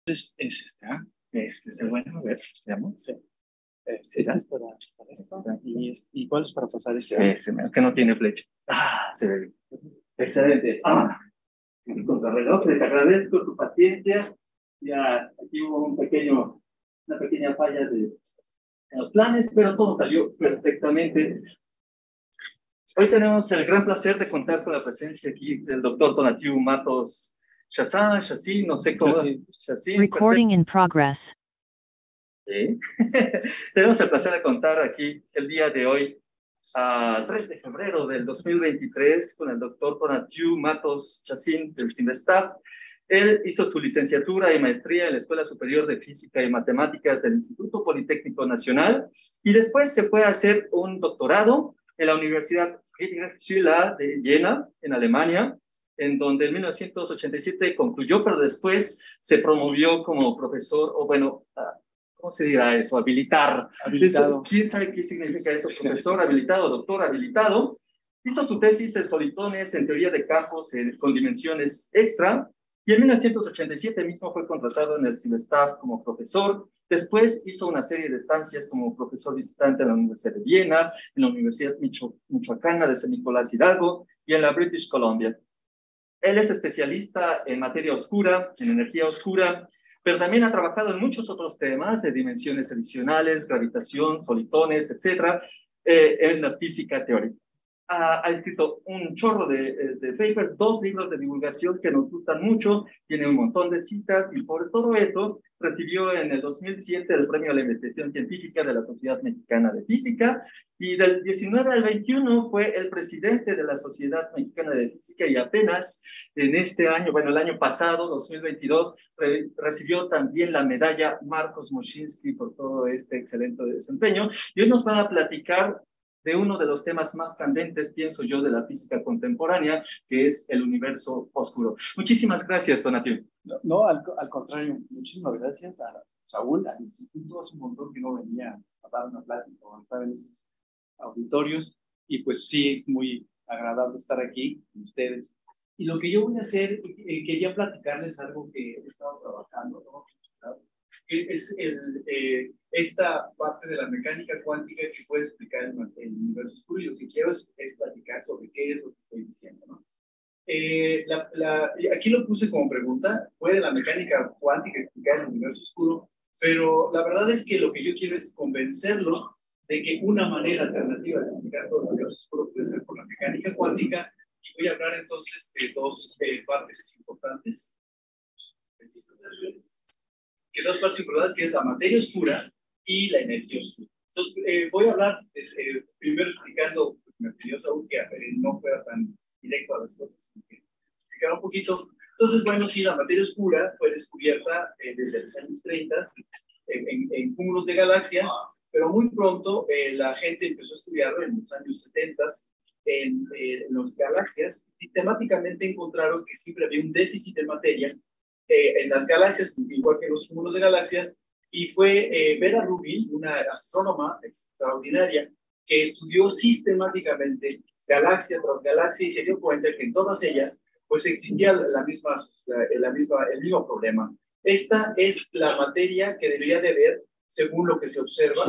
Es esta. Este es el bueno. A ver, veamos. Sí. Sí, ¿Ya? es para esto. ¿Y cuál es para pasar este? Ese, que no tiene flecha. Ah, se ve bien. Excelente. Contrarreloj, les agradezco tu paciencia. Ya aquí hubo una pequeña falla en los planes, pero todo salió perfectamente. Hoy tenemos el gran placer de contar con la presencia aquí del doctor Tonatiuh Matos Chassin, no sé cómo. Chassin, Recording in progress. ¿sí? Tenemos el placer de contar aquí el día de hoy, 3 de febrero del 2023, con el doctor Tonatiuh Matos Chassin del CINVESTAF. Él hizo su licenciatura y maestría en la Escuela Superior de Física y Matemáticas del Instituto Politécnico Nacional y después se fue a hacer un doctorado en la Universidad Friedrich Schiller de Jena, en Alemania, en donde en 1987 concluyó, pero después se promovió como profesor, o bueno, ¿cómo se dirá eso? Habilitado. ¿Quién sabe qué significa eso? Profesor habilitado, doctor habilitado. Hizo su tesis en solitones en teoría de campos con dimensiones extra, y en 1987 mismo fue contratado en el CINVESTAF como profesor. Después hizo una serie de estancias como profesor visitante en la Universidad de Viena, en la Universidad Michoacana de San Nicolás Hidalgo y en la British Columbia. Él es especialista en materia oscura, en energía oscura, pero también ha trabajado en muchos otros temas de dimensiones adicionales, gravitación, solitones, etcétera, en la física teórica. Ha escrito un chorro de papers, 2 libros de divulgación que nos gustan mucho, tiene un montón de citas y por todo eso recibió en el 2007 el premio a la investigación científica de la Sociedad Mexicana de Física y del 19 al 21 fue el presidente de la Sociedad Mexicana de Física y apenas en este año, bueno, el año pasado, 2022, recibió también la medalla Marcos Moschinsky por todo este excelente desempeño y hoy nos va a platicar de uno de los temas más candentes, pienso yo, de la física contemporánea, que es el universo oscuro. Muchísimas gracias, Tonatiuh. No, al contrario, muchísimas gracias a Saúl, al instituto, hace un montón que no venía a dar una plática o a estar en esos auditorios, y pues sí, es muy agradable estar aquí con ustedes. Y lo que yo voy a hacer, quería platicarles algo que he estado trabajando, ¿no? Es esta parte de la mecánica cuántica que puede explicar el universo oscuro, y lo que quiero es platicar sobre qué es lo que estoy diciendo, ¿no? Aquí lo puse como pregunta, ¿puede la mecánica cuántica explicar el universo oscuro? Pero la verdad es que lo que yo quiero es convencerlo de que una manera alternativa de explicar todo el universo oscuro puede ser por la mecánica cuántica, y voy a hablar entonces de 2 partes importantes. Dos partes importantes, que es la materia oscura y la energía oscura. Entonces, voy a hablar primero explicando, pues, me pidió Saúl que no fuera tan directo a las cosas, que explicar un poquito. Entonces, bueno, sí, la materia oscura fue descubierta desde los años 30 en cúmulos de galaxias, pero muy pronto la gente empezó a estudiarlo en los años 70 en las galaxias. Sistemáticamente encontraron que siempre había un déficit de materia en las galaxias, igual que en los cúmulos de galaxias, y fue Vera Rubin, una astrónoma extraordinaria, que estudió sistemáticamente galaxia tras galaxia y se dio cuenta que en todas ellas pues existía el mismo problema. Esta es la materia que debería de haber según lo que se observa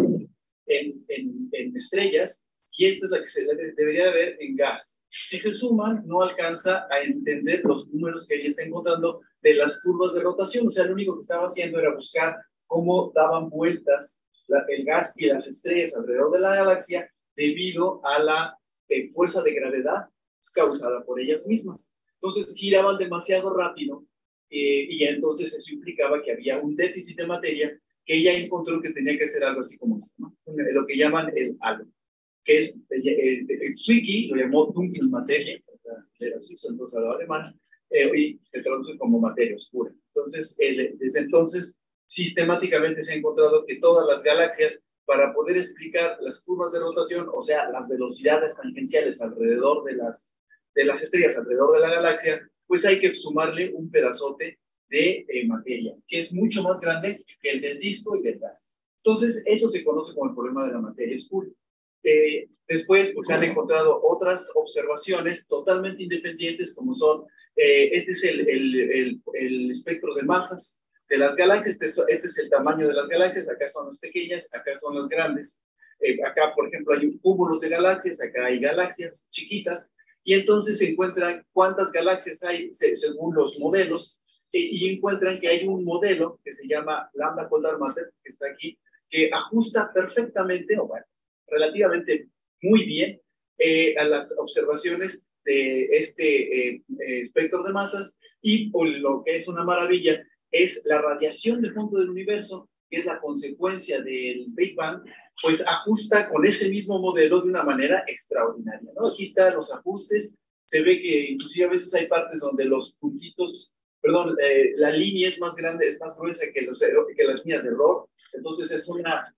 en estrellas, y esta es la que se debería de ver en gas. Si Hussmann no alcanza a entender los números que ella está encontrando de las curvas de rotación, o sea, lo único que estaba haciendo era buscar cómo daban vueltas el gas y las estrellas alrededor de la galaxia debido a la fuerza de gravedad causada por ellas mismas. Entonces giraban demasiado rápido y entonces eso implicaba que había un déficit de materia, que ella encontró que tenía que hacer algo así como esto, ¿no? Lo que llaman el halo, que es el Zwicky lo llamó Dunkelmaterie, era suizo, entonces hablaba alemán, y se traduce como materia oscura. Entonces, desde entonces, sistemáticamente se ha encontrado que todas las galaxias, para poder explicar las curvas de rotación, o sea, las velocidades tangenciales alrededor de las estrellas, alrededor de la galaxia, pues hay que sumarle un pedazote de materia, que es mucho más grande que el del disco y del gas. Entonces, eso se conoce como el problema de la materia oscura. Después pues, se han encontrado otras observaciones totalmente independientes, como son, este es el espectro de masas, de las galaxias. Este es el tamaño de las galaxias, acá son las pequeñas, acá son las grandes. Acá, por ejemplo, hay cúmulos de galaxias, acá hay galaxias chiquitas, y entonces se encuentran cuántas galaxias hay según los modelos, y encuentran que hay un modelo que se llama Lambda Condor Matter, que está aquí, que ajusta perfectamente, o bueno, relativamente muy bien, a las observaciones de este espectro de masas, y lo que es una maravilla es la radiación de fondo del universo, que es la consecuencia del Big Bang, pues ajusta con ese mismo modelo de una manera extraordinaria, ¿no? Aquí están los ajustes, se ve que inclusive a veces hay partes donde los puntitos, perdón, la línea es más grande, es más gruesa que las líneas de error, entonces es una,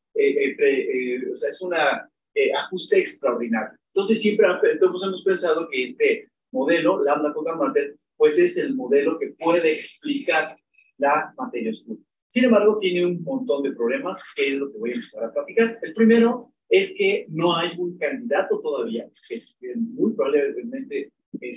o sea, es una ajuste extraordinario. Entonces siempre hemos pensado que este modelo, Lambda Condor Matter, pues es el modelo que puede explicar la materia oscura. Sin embargo, tiene un montón de problemas, que es lo que voy a empezar a platicar. El primero es que no hay un candidato todavía, que muy probablemente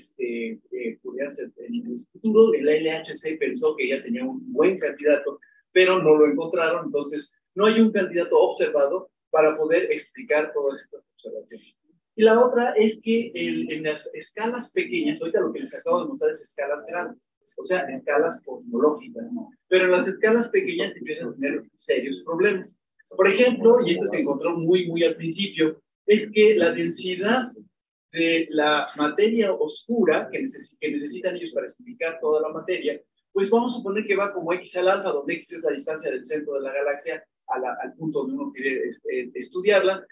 pudiera ser en el futuro. El LHC pensó que ya tenía un buen candidato, pero no lo encontraron, entonces no hay un candidato observado para poder explicar todas estas observaciones. Y la otra es que en las escalas pequeñas, ahorita lo que les acabo de mostrar es escalas grandes, o sea, escalas cosmológicas, ¿no? Pero en las escalas pequeñas empiezan a tener serios problemas. Por ejemplo, y esto se encontró muy al principio, es que la densidad de la materia oscura que necesitan ellos para explicar toda la materia, pues vamos a suponer que va como X al alfa, donde X es la distancia del centro de la galaxia al punto donde uno quiere estudiarla,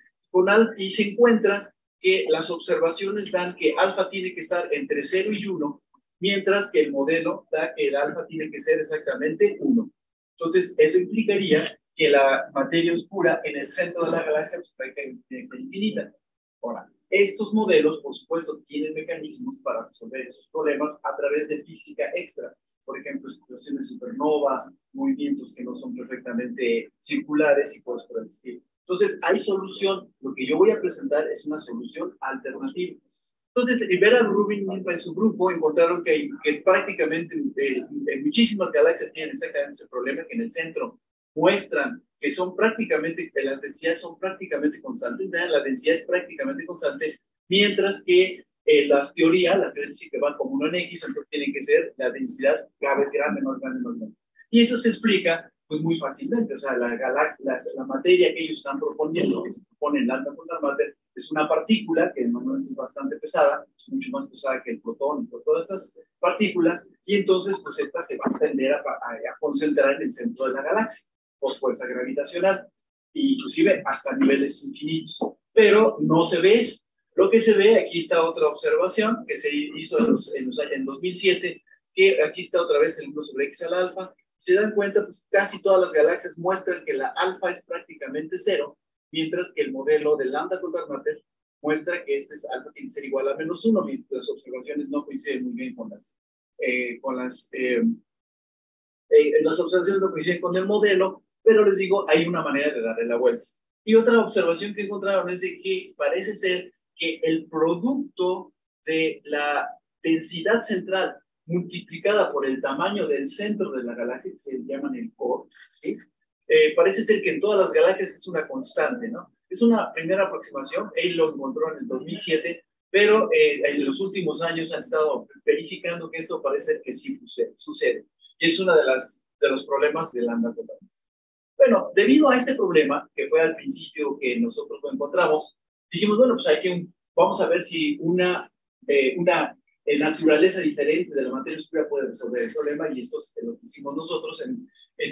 y se encuentra que las observaciones dan que alfa tiene que estar entre 0 y 1, mientras que el modelo da que el alfa tiene que ser exactamente 1. Entonces, eso implicaría que la materia oscura en el centro de la galaxia pues, prácticamente tiene que ser infinita. Ahora, estos modelos, por supuesto, tienen mecanismos para resolver esos problemas a través de física extra. Por ejemplo, situaciones de supernova, movimientos que no son perfectamente circulares y cosas por el estilo. Entonces, hay solución. Lo que yo voy a presentar es una solución alternativa. Entonces, Vera Rubin misma en su grupo encontraron que prácticamente muchísimas galaxias tienen exactamente ese problema, que en el centro muestran que son prácticamente, que las densidades son prácticamente constantes, la densidad es prácticamente constante, mientras que la teoría dice que va como 1 en X, entonces tiene que ser la densidad cada vez grande, más grande, más grande. Y eso se explica pues muy fácilmente, o sea, la materia que ellos están proponiendo, que se propone en Lambda Condor Matter, es una partícula que normalmente es bastante pesada, mucho más pesada que el protón y por todas estas partículas, y entonces pues esta se va a tender a concentrar en el centro de la galaxia por fuerza gravitacional, inclusive hasta niveles infinitos, pero no se ve eso. Lo que se ve, aquí está otra observación que se hizo en 2007, que aquí está otra vez el 1 sobre X al alfa. Se dan cuenta, pues casi todas las galaxias muestran que la alfa es prácticamente 0, mientras que el modelo de Lambda Condor Matter muestra que este alfa tiene que ser igual a -1, mientras las observaciones no coinciden muy bien con las observaciones no coinciden con el modelo, pero les digo, hay una manera de darle la vuelta. Y otra observación que encontraron es de que parece ser que el producto de la densidad central multiplicada por el tamaño del centro de la galaxia, que se llaman el core, ¿sí? Parece ser que en todas las galaxias es una constante, ¿no? Es una primera aproximación, él lo encontró en el 2007, pero en los últimos años han estado verificando que esto parece que sí sucede. Y es uno de los problemas del Lambda Condor. Bueno, debido a este problema, que fue al principio que nosotros lo encontramos, dijimos, bueno, pues vamos a ver si una naturaleza diferente de la materia oscura puede resolver el problema, y esto es lo que hicimos nosotros en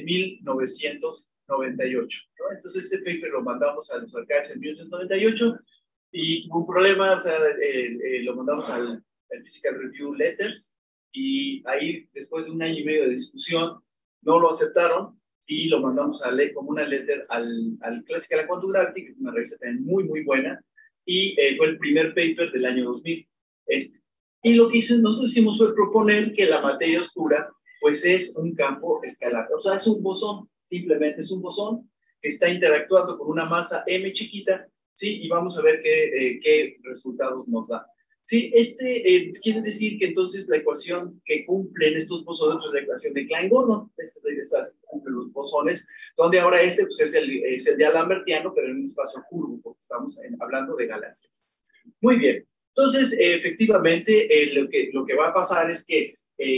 1998. ¿no? Entonces, este paper lo mandamos a los archives en 1998 y tuvo un problema, o sea, lo mandamos al Physical Review Letters, y ahí, después de 1 año y medio de discusión, no lo aceptaron, y lo mandamos a leer como una letter al Classical Quantum Gravity, que es una revista también muy buena, y fue el primer paper del año 2000. Y lo que nosotros hicimos fue proponer que la materia oscura pues es un campo escalar, o sea, es un bosón, simplemente es un bosón que está interactuando con una masa m chiquita, ¿sí? Y vamos a ver qué resultados nos da. Sí, quiere decir que entonces la ecuación que cumplen estos bosones es la ecuación de Klein-Gordon, cumplen los bosones, donde ahora pues es el de Alambertiano, pero en un espacio curvo, porque estamos hablando de galaxias. Muy bien, entonces efectivamente lo que va a pasar es que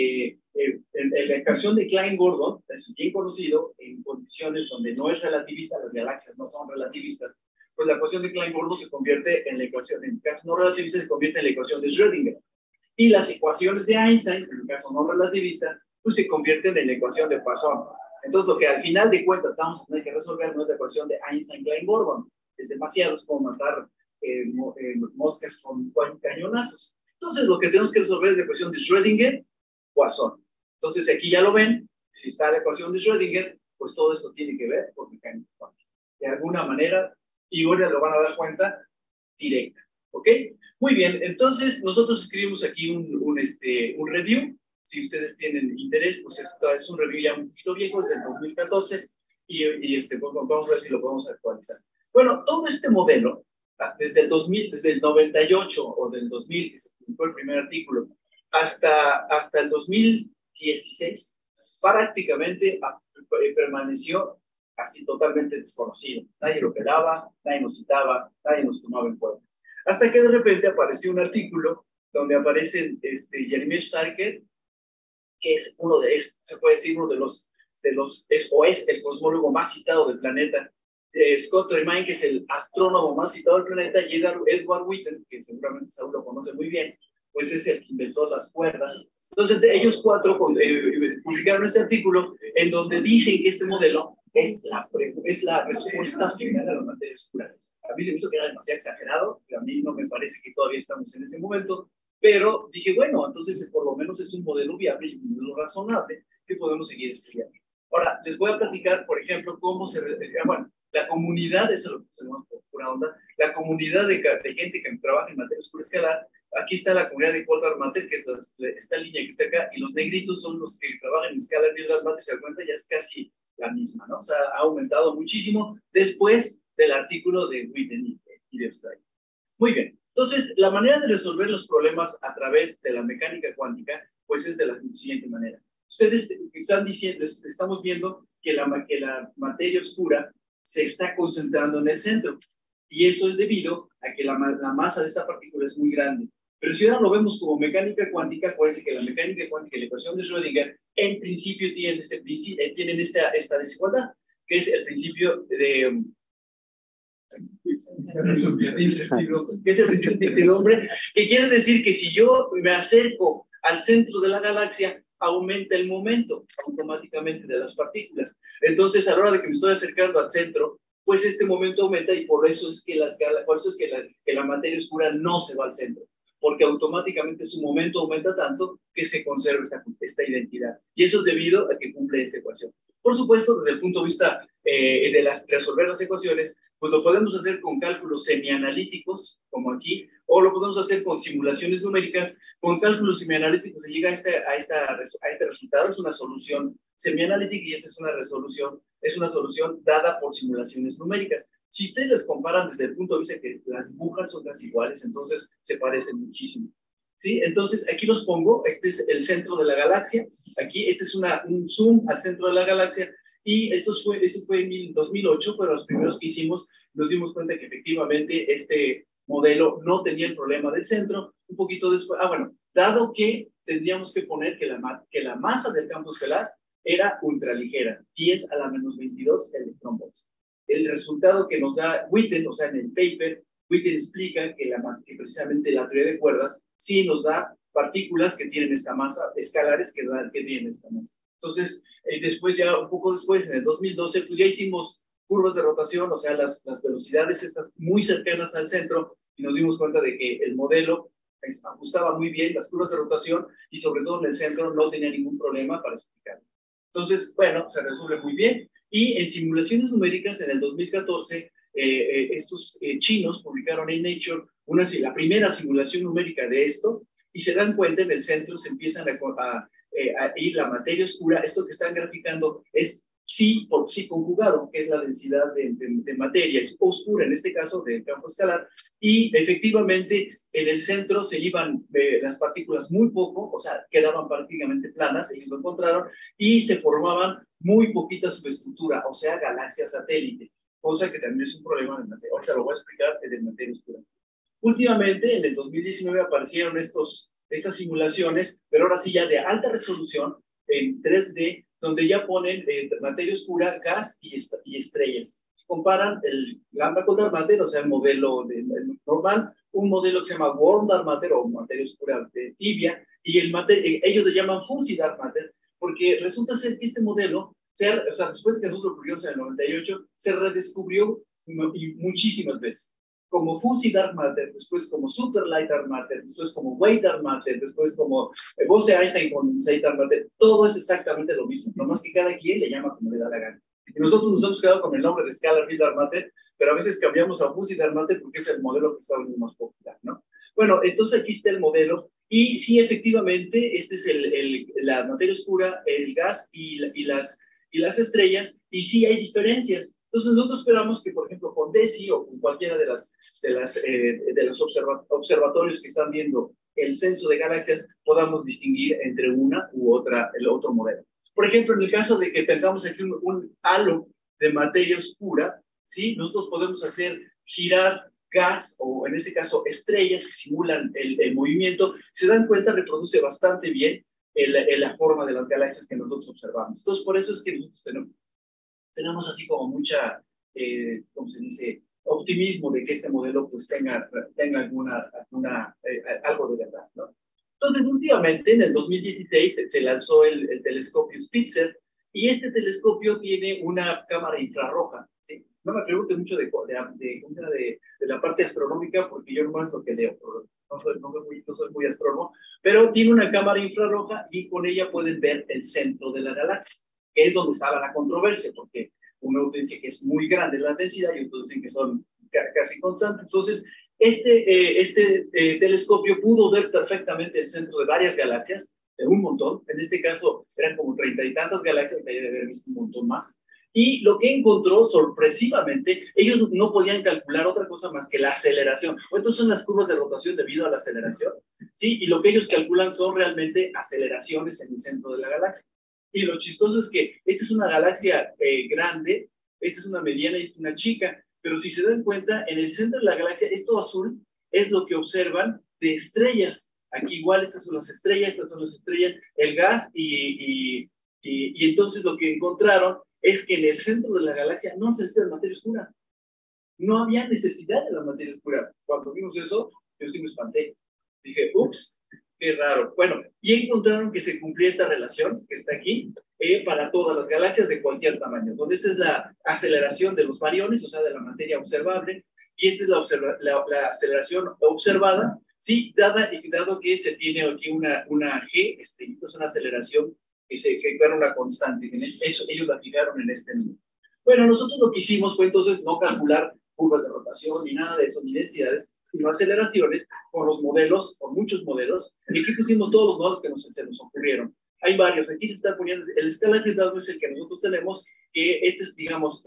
en la ecuación de Klein-Gordon, es bien conocido, en condiciones donde no es relativista, las galaxias no son relativistas, pues la ecuación de Klein-Gordon se convierte en la ecuación, en el caso no relativista, se convierte en la ecuación de Schrödinger. Y las ecuaciones de Einstein, en el caso no relativista, pues se convierten en la ecuación de Poisson. Entonces, lo que al final de cuentas vamos a tener que resolver no es la ecuación de Einstein-Klein-Gordon. Es demasiado, es como matar moscas con cañonazos. Entonces, lo que tenemos que resolver es la ecuación de Schrödinger-Poisson. Entonces, aquí ya lo ven, si está la ecuación de Schrödinger, pues todo eso tiene que ver con mecánica cuántica. De alguna manera, y ahora lo van a dar cuenta directa, ¿ok? Muy bien, entonces nosotros escribimos aquí un review. Si ustedes tienen interés, pues esto es un review ya un poquito viejo, es del 2014, pues vamos a ver si lo podemos actualizar. Bueno, todo este modelo, desde el 98 o del 2000, que se publicó el primer artículo, hasta el 2016, prácticamente permaneció así totalmente desconocido. Nadie lo pelaba, nadie nos citaba, nadie nos tomaba en cuenta. Hasta que de repente apareció un artículo donde aparece Jeremy Starker, que es se puede decir uno de los es el cosmólogo más citado del planeta, Scott Tremaine, que es el astrónomo más citado del planeta, y Edward Witten, que seguramente Saúl lo conoce muy bien, pues es el que inventó las cuerdas. Entonces, ellos cuatro publicaron este artículo en donde dicen que este modelo es la respuesta final a la materia oscura. A mí se me hizo que era demasiado exagerado, pero a mí no me parece que todavía estamos en ese momento, pero dije, bueno, entonces por lo menos es un modelo viable y un modelo razonable que podemos seguir estudiando. Ahora, les voy a platicar, por ejemplo, cómo bueno, la comunidad, eso es lo que tenemos por pura onda, la comunidad de gente que trabaja en materia oscura escalar. Aquí está la comunidad de Poldar Matter, que es esta línea que está acá, y los negritos son los que trabajan en Scalar Poldar Matter, se dan cuenta, ya es casi la misma, ¿no? O sea, ha aumentado muchísimo después del artículo de Witten y de Ostray. Muy bien, entonces, la manera de resolver los problemas a través de la mecánica cuántica, pues es de la siguiente manera. Ustedes están diciendo, estamos viendo que la materia oscura se está concentrando en el centro, y eso es debido a que la masa de esta partícula es muy grande. Pero si ahora lo vemos como mecánica cuántica, acuérdense que la mecánica cuántica y la ecuación de Schrödinger en principio tienen esta desigualdad, que es el principio de que es el principio de incertidumbre, que quiere decir que si yo me acerco al centro de la galaxia, aumenta el momento automáticamente de las partículas. Entonces, a la hora de que me estoy acercando al centro, pues este momento aumenta, y por eso es que la materia oscura no se va al centro, porque automáticamente su momento aumenta tanto que se conserva esta identidad. Y eso es debido a que cumple esta ecuación. Por supuesto, desde el punto de vista de resolver las ecuaciones, pues lo podemos hacer con cálculos semianalíticos, como aquí, o lo podemos hacer con simulaciones numéricas. Con cálculos semianalíticos se llega a este resultado, es una solución semianalítica, y esa es una solución dada por simulaciones numéricas. Si ustedes las comparan desde el punto de vista que las dibujas son casi iguales, entonces se parecen muchísimo. ¿Sí? Entonces, aquí los pongo, este es el centro de la galaxia, aquí este es un zoom al centro de la galaxia, y eso fue en 2008, pero los primeros que hicimos nos dimos cuenta que efectivamente este modelo no tenía el problema del centro. Un poquito después, bueno, dado que tendríamos que poner que la masa del campo estelar era ultraligera, 10 a la menos 22 electronvolts. El resultado que nos da Witten, o sea, en el paper, Witten explica que precisamente la teoría de cuerdas sí nos da partículas que tienen esta masa, escalares que tienen esta masa. Entonces, después, ya un poco después, en el 2012, pues ya hicimos curvas de rotación, o sea, las velocidades estas muy cercanas al centro, y nos dimos cuenta de que el modelo ajustaba muy bien las curvas de rotación, y sobre todo en el centro no tenía ningún problema para explicarlo. Entonces, bueno, se resuelve muy bien. Y en simulaciones numéricas, en el 2014, estos chinos publicaron en Nature la primera simulación numérica de esto, y se dan cuenta en el centro se empiezan a ir la materia oscura. Esto que están graficando es sí conjugado, que es la densidad de materia, es oscura en este caso del campo escalar, y efectivamente en el centro se iban las partículas muy poco, o sea, quedaban prácticamente planas, ellos lo encontraron, y se formaban muy poquita subestructura, o sea, galaxias satélite, cosa que también es un problema en materia. Ahorita lo voy a explicar en materia oscura. Últimamente, en el 2019, aparecieron estas simulaciones, pero ahora sí ya de alta resolución, en 3D, donde ya ponen materia oscura, gas y estrellas. Comparan el lambda con dark matter, o sea, el modelo normal, un modelo que se llama warm dark matter o materia oscura tibia, y ellos le llaman fuzzy dark matter, porque resulta ser que este modelo, o sea, después de que nosotros lo publicamos en el 98, se redescubrió muchísimas veces como fuzzy dark matter, después como super light dark matter, después como wave dark matter, después como Bose-Einstein condensate dark matter, todo es exactamente lo mismo, nomás que cada quien le llama como le da la gana. Y nosotros nos hemos quedado con el nombre de Scalar Field dark matter, pero a veces cambiamos a fuzzy dark matter porque es el modelo que está más popular, ¿no? Bueno, entonces aquí está el modelo, y sí, efectivamente, este es la materia oscura, el gas y las estrellas, y sí hay diferencias. Entonces nosotros esperamos que, por ejemplo, con DESI o con cualquiera de los observatorios que están viendo el censo de galaxias, podamos distinguir entre una u otra, el otro modelo. Por ejemplo, en el caso de que tengamos aquí un halo de materia oscura, ¿sí? Nosotros podemos hacer girar gas, o en este caso estrellas que simulan el movimiento. Se dan cuenta, reproduce bastante bien la forma de las galaxias que nosotros observamos. Entonces, por eso es que nosotros tenemos así como mucha, ¿cómo se dice?, optimismo de que este modelo pues tenga algo de verdad, ¿no? Entonces, últimamente, en el 2016, se lanzó el telescopio Spitzer, y este telescopio tiene una cámara infrarroja, ¿sí? No me pregunte mucho de la parte astronómica, porque yo nomás lo que leo, no soy muy astrónomo, pero tiene una cámara infrarroja y con ella pueden ver el centro de la galaxia, que es donde estaba la controversia, porque uno dice que es muy grande la densidad y otros dicen que son casi constantes. Entonces, este telescopio pudo ver perfectamente el centro de varias galaxias, de un montón. En este caso, eran como 30 y tantas galaxias, que debe haber visto un montón más. Y lo que encontró, sorpresivamente, ellos no podían calcular otra cosa más que la aceleración. Estas son las curvas de rotación debido a la aceleración, ¿sí? Y lo que ellos calculan son realmente aceleraciones en el centro de la galaxia. Y lo chistoso es que esta es una galaxia grande, esta es una mediana y esta es una chica, pero si se dan cuenta, en el centro de la galaxia, esto azul es lo que observan de estrellas. Aquí igual estas son las estrellas, el gas, y entonces lo que encontraron es que en el centro de la galaxia no necesita materia oscura. No había necesidad de la materia oscura. Cuando vimos eso, yo sí me espanté. Dije, ups, qué raro. Bueno, y encontraron que se cumplía esta relación que está aquí para todas las galaxias de cualquier tamaño, donde esta es la aceleración de los bariones, o sea, de la materia observable, y esta es la aceleración observada, sí, dado que se tiene aquí una G, esto es una aceleración que era una constante. Eso, ellos la fijaron en este número. Bueno, nosotros lo que hicimos fue entonces no calcular curvas de rotación ni nada de eso, ni densidades, sino aceleraciones con los modelos, con muchos modelos, y aquí pusimos todos los modelos que se nos ocurrieron. Hay varios, aquí se está poniendo, el Scalar Field es el que nosotros tenemos, que este es, digamos,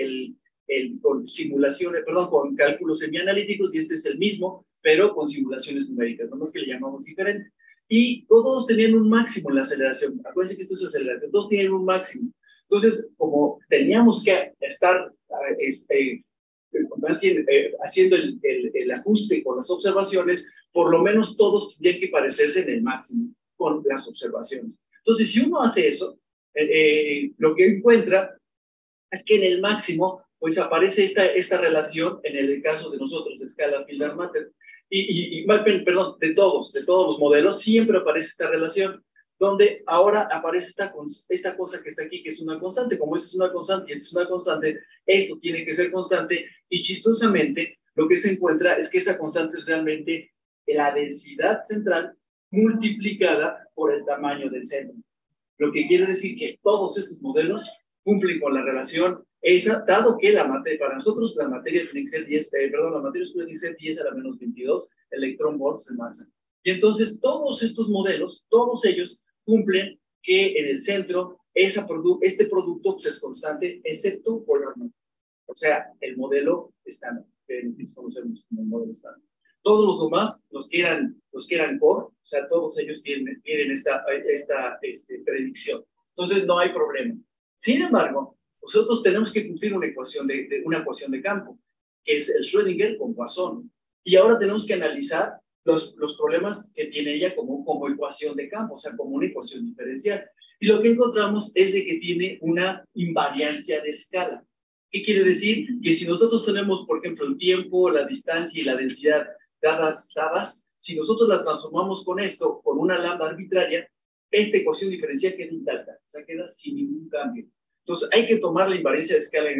con simulaciones, perdón, con cálculos semianalíticos, y este es el mismo, pero con simulaciones numéricas, nomás que le llamamos diferente. Y todos tenían un máximo en la aceleración. Acuérdense que esto es aceleración, todos tienen un máximo. Entonces, como teníamos que estar haciendo el ajuste con las observaciones, por lo menos todos tendrían que parecerse en el máximo con las observaciones. Entonces, si uno hace eso, lo que encuentra es que en el máximo, pues aparece esta relación, en el caso de nosotros, de Scalar Field dark matter, perdón, de todos los modelos, siempre aparece esta relación, donde ahora aparece esta cosa que está aquí, que es una constante. Como esta es una constante y esta es una constante, esto tiene que ser constante, y chistosamente lo que se encuentra es que esa constante es realmente la densidad central multiplicada por el tamaño del centro. Lo que quiere decir que todos estos modelos cumplen con la relación esa, dado que para nosotros la materia tiene que ser 10, la materia oscura tiene que ser 10 a la menos 22 electrón volts de masa. Y entonces todos estos modelos, todos ellos cumplen que en el centro este producto pues, es constante, excepto Polar Matter. O sea, el modelo estándar, que nosotros conocemos como el modelo estándar. Todos los demás, los que eran core, o sea, todos ellos tienen esta predicción. Entonces, no hay problema. Sin embargo, nosotros tenemos que cumplir una ecuación de campo, que es el Schrödinger con Poisson. Y ahora tenemos que analizar los problemas que tiene ella como ecuación de campo, o sea, como una ecuación diferencial. Y lo que encontramos es de que tiene una invariancia de escala. ¿Qué quiere decir? Que si nosotros tenemos, por ejemplo, el tiempo, la distancia y la densidad dadas, si nosotros la transformamos con esto, con una lambda arbitraria, esta ecuación diferencial queda intacta, o sea, queda sin ningún cambio. Entonces, hay que tomar la invariancia de escala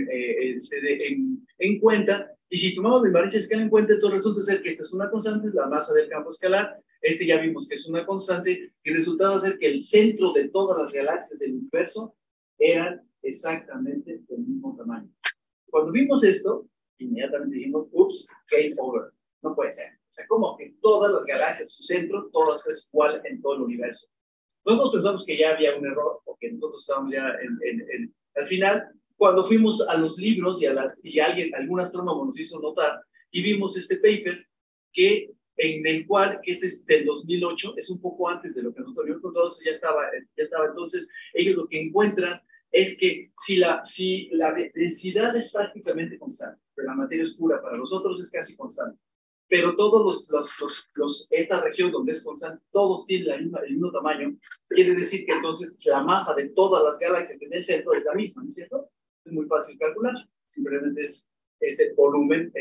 en cuenta, y si tomamos la invariancia de escala en cuenta, entonces resulta ser que esta es una constante, es la masa del campo escalar, ya vimos que es una constante, y resultaba ser que el centro de todas las galaxias del universo eran exactamente del mismo tamaño. Cuando vimos esto, inmediatamente dijimos, ups, game over. No puede ser. O sea, como que todas las galaxias, su centro, todas es igual en todo el universo. Nosotros pensamos que ya había un error, porque nosotros estábamos ya al final, cuando fuimos a los libros y algún astrónomo nos hizo notar, y vimos este paper en el cual, que este es del 2008, es un poco antes de lo que nosotros habíamos encontrado, ya estaba. Entonces, ellos lo que encuentran es que si la densidad es prácticamente constante, pero la materia oscura para nosotros es casi constante, pero todos esta región donde es constante, todos tienen el mismo tamaño, quiere decir que entonces la masa de todas las galaxias en el centro es la misma, ¿no es cierto? Es muy fácil calcular, simplemente es el volumen,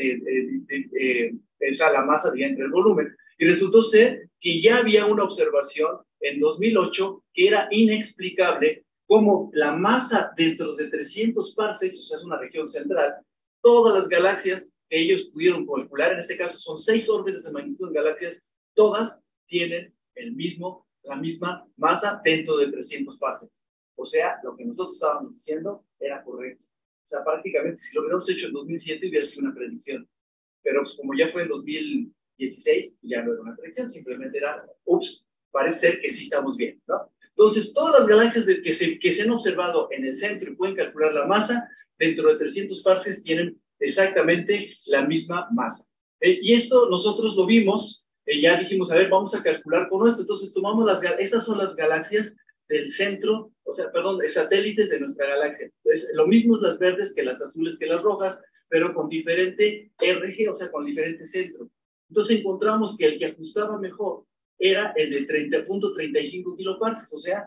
o sea, la masa dividida entre el volumen. Y resultó ser que ya había una observación en 2008 que era inexplicable cómo la masa dentro de 300 parsecs, o sea, es una región central, todas las galaxias que ellos pudieron calcular, en este caso son 6 órdenes de magnitud en galaxias, todas tienen la misma masa dentro de 300 parsecs. O sea, lo que nosotros estábamos diciendo era correcto. O sea, prácticamente, si lo hubiéramos hecho en 2007, hubiera sido una predicción. Pero pues, como ya fue en 2016, ya no era una predicción, simplemente era, ups, parece ser que sí estamos bien, ¿no? Entonces, todas las galaxias que se han observado en el centro y pueden calcular la masa, dentro de 300 parsecs tienen exactamente la misma masa. Y esto nosotros lo vimos, ya dijimos, a ver, vamos a calcular con esto. Entonces, tomamos estas son las galaxias del centro, o sea, perdón, satélites de nuestra galaxia. Entonces, lo mismo es las verdes que las azules que las rojas, pero con diferente RG, o sea, con diferente centro. Entonces, encontramos que el que ajustaba mejor era el de 30.35 kiloparsecs, o sea,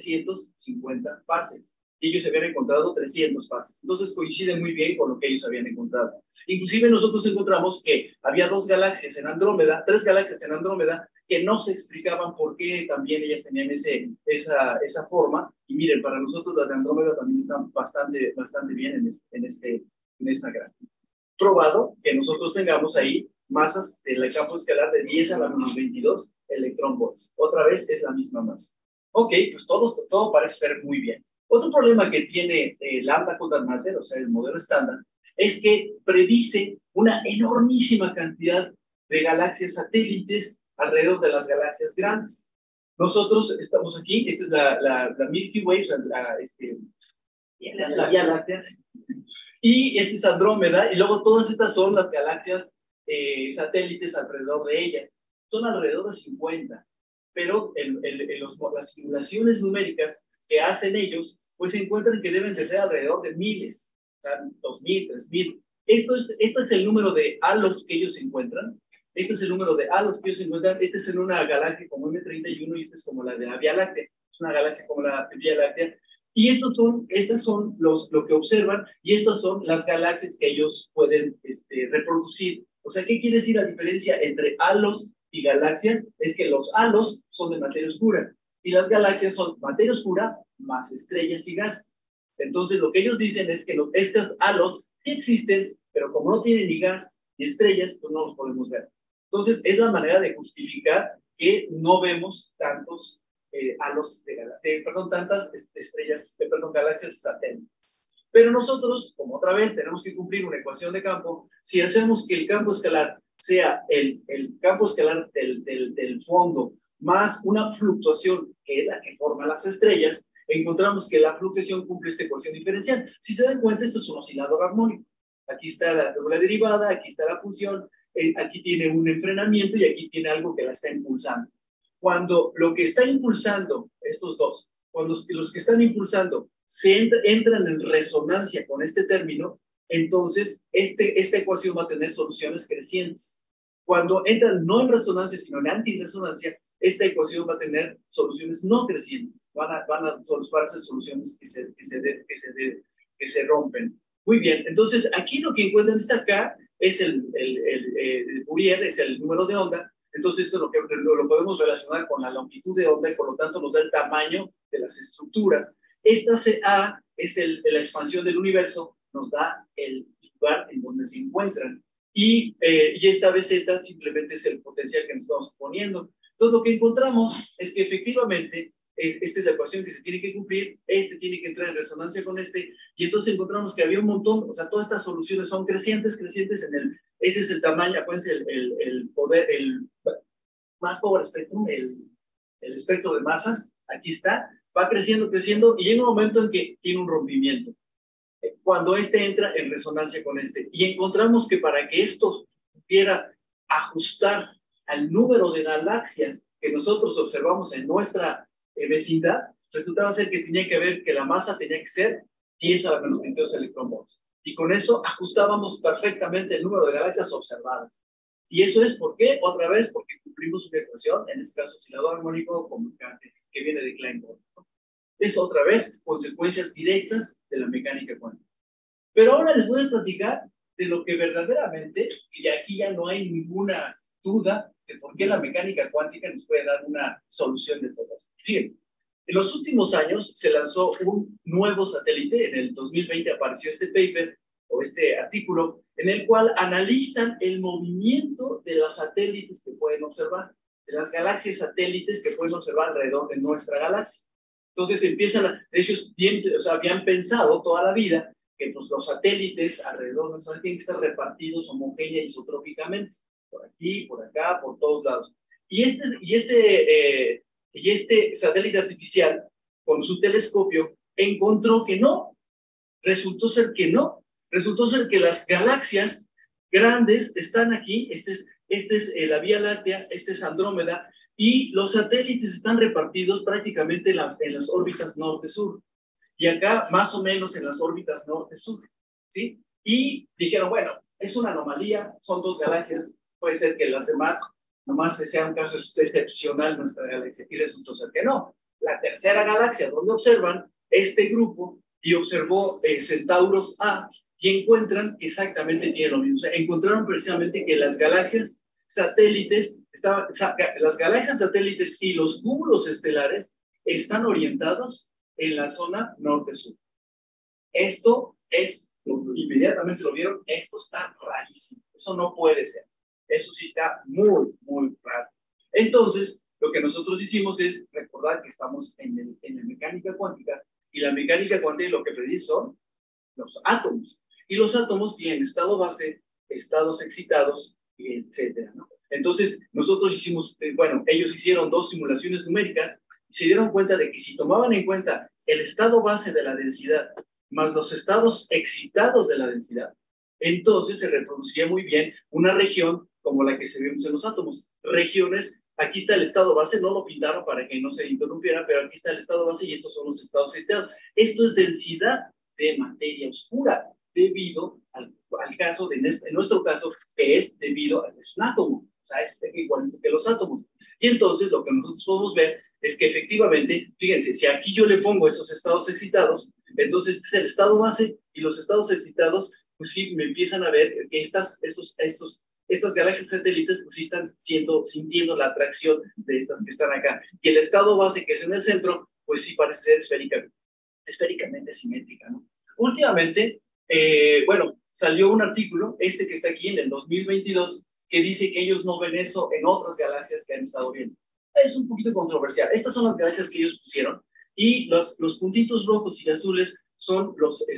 350 parsecs. Ellos habían encontrado 300 parsecs. Entonces coincide muy bien con lo que ellos habían encontrado. Inclusive nosotros encontramos que había 3 galaxias en Andrómeda, que no se explicaban por qué también ellas tenían esa forma. Y miren, para nosotros las de Andrómeda también están bastante bien en esta gráfica. Probado que nosotros tengamos ahí masas del campo escalar de 10 a la menos 22 electronvolts. Otra vez es la misma masa. Ok, pues todo parece ser muy bien. Otro problema que tiene Lambda Condor Matter, o sea, el modelo estándar, es que predice una enormísima cantidad de galaxias satélites alrededor de las galaxias grandes. Nosotros estamos aquí, esta es la Milky Way, la Vía Láctea, y esta es Andrómeda, y luego todas estas son las galaxias satélites alrededor de ellas. Son alrededor de 50, pero las simulaciones numéricas que hacen ellos, pues se encuentran que deben de ser alrededor de miles, o sea, 2.000, 3.000. Esto es el número de halos que ellos encuentran. Este es el número de halos que ellos encuentran. Este es en una galaxia como M31 y este es como la de la Vía Láctea. Es una galaxia como la Vía Láctea. Y estas son lo que observan y estas son las galaxias que ellos pueden reproducir. O sea, ¿qué quiere decir la diferencia entre halos y galaxias? Es que los halos son de materia oscura y las galaxias son materia oscura más estrellas y gas. Entonces, lo que ellos dicen es que estos halos sí existen, pero como no tienen ni gas ni estrellas, pues no los podemos ver. Entonces, es la manera de justificar que no vemos tantos tantas galaxias satélites. Pero nosotros, como otra vez, tenemos que cumplir una ecuación de campo. Si hacemos que el campo escalar sea el campo escalar del fondo más una fluctuación que es la que forma las estrellas, encontramos que la fluctuación cumple esta ecuación diferencial. Si se dan cuenta, esto es un oscilador armónico. Aquí está la derivada, aquí está la función, aquí tiene un enfrenamiento y aquí tiene algo que la está impulsando. Cuando lo que está impulsando, estos dos, cuando los que están impulsando entran en resonancia con este término, entonces esta ecuación va a tener soluciones crecientes. Cuando entran no en resonancia, sino en antirresonancia, esta ecuación va a tener soluciones no crecientes. Van a ser soluciones que se rompen. Muy bien, entonces aquí lo que encuentran está acá es el Fourier, es el número de onda. Entonces esto lo podemos relacionar con la longitud de onda y por lo tanto nos da el tamaño de las estructuras. Esta CA es la expansión del universo, nos da el lugar en donde se encuentran. Y esta BZ simplemente es el potencial que nos estamos poniendo. Entonces lo que encontramos es que efectivamente esta es la ecuación que se tiene que cumplir, este tiene que entrar en resonancia con este, y entonces encontramos que había un montón, o sea, todas estas soluciones son crecientes ese es el tamaño, acuérdense, el poder, el mass power spectrum, el espectro de masas, aquí está, va creciendo, y llega un momento en que tiene un rompimiento, cuando este entra en resonancia con este, y encontramos que para que esto pudiera ajustar al número de galaxias que nosotros observamos en nuestra vecindad, resultaba ser que tenía que ver que la masa tenía que ser 10 a la menos 22 electronvolts. Y con eso ajustábamos perfectamente el número de galaxias observadas. Y eso es, ¿por qué? Otra vez, porque cumplimos una ecuación, en este caso oscilador armónico conmutante, que viene de Klein-Boltzmann, ¿no? Es otra vez consecuencias directas de la mecánica cuántica. Pero ahora les voy a platicar de lo que verdaderamente, y aquí ya no hay ninguna duda de por qué la mecánica cuántica nos puede dar una solución de todo esto. Fíjense, en los últimos años se lanzó un nuevo satélite, en el 2020 apareció este paper o este artículo en el cual analizan el movimiento de los satélites que pueden observar, de las galaxias satélites que pueden observar alrededor de nuestra galaxia. Entonces ellos habían pensado toda la vida que pues, los satélites alrededor de nuestra galaxia tienen que estar repartidos homogénea y isotrópicamente, por aquí, por acá, por todos lados. Y este satélite artificial, con su telescopio, encontró que no, resultó ser que las galaxias grandes están aquí, este es la Vía Láctea, este es Andrómeda, y los satélites están repartidos prácticamente en las órbitas norte-sur, y acá más o menos en las órbitas norte-sur, ¿sí? Y dijeron, bueno, es una anomalía, son dos galaxias, puede ser que las demás nomás sea un caso excepcional nuestra galaxia, y resultó ser que no. La tercera galaxia donde observan este grupo y observó Centauros A y encuentran exactamente tiene lo mismo. O sea, encontraron precisamente que las galaxias satélites, las galaxias satélites y los cúmulos estelares están orientados en la zona norte-sur. Esto es, inmediatamente lo vieron, esto está rarísimo, eso no puede ser. Eso sí está muy, muy raro. Entonces, lo que nosotros hicimos es recordar que estamos en la mecánica cuántica, y la mecánica cuántica lo que predice son los átomos. Y los átomos tienen estado base, estados excitados, etcétera, ¿no? Entonces, nosotros hicimos, ellos hicieron 2 simulaciones numéricas y se dieron cuenta de que si tomaban en cuenta el estado base de la densidad más los estados excitados de la densidad, entonces se reproducía muy bien una región como la que se vemos en los átomos. Regiones, aquí está el estado base, no lo pintaron para que no se interrumpiera, pero aquí está el estado base y estos son los estados excitados. Esto es densidad de materia oscura, debido al caso, en nuestro caso, que es debido a que es un átomo, o sea, es igual que los átomos. Y entonces lo que nosotros podemos ver es que efectivamente, fíjense, si aquí yo le pongo esos estados excitados, entonces este es el estado base y los estados excitados, pues sí, me empiezan a ver que estas galaxias satélites, pues sí están sintiendo la atracción de estas que están acá. Y el estado base, que es en el centro, pues sí parece ser esféricamente simétrica, ¿no? Últimamente, salió un artículo, este que está aquí en el 2022, que dice que ellos no ven eso en otras galaxias que han estado viendo. Es un poquito controversial. Estas son las galaxias que ellos pusieron, y los puntitos rojos y azules son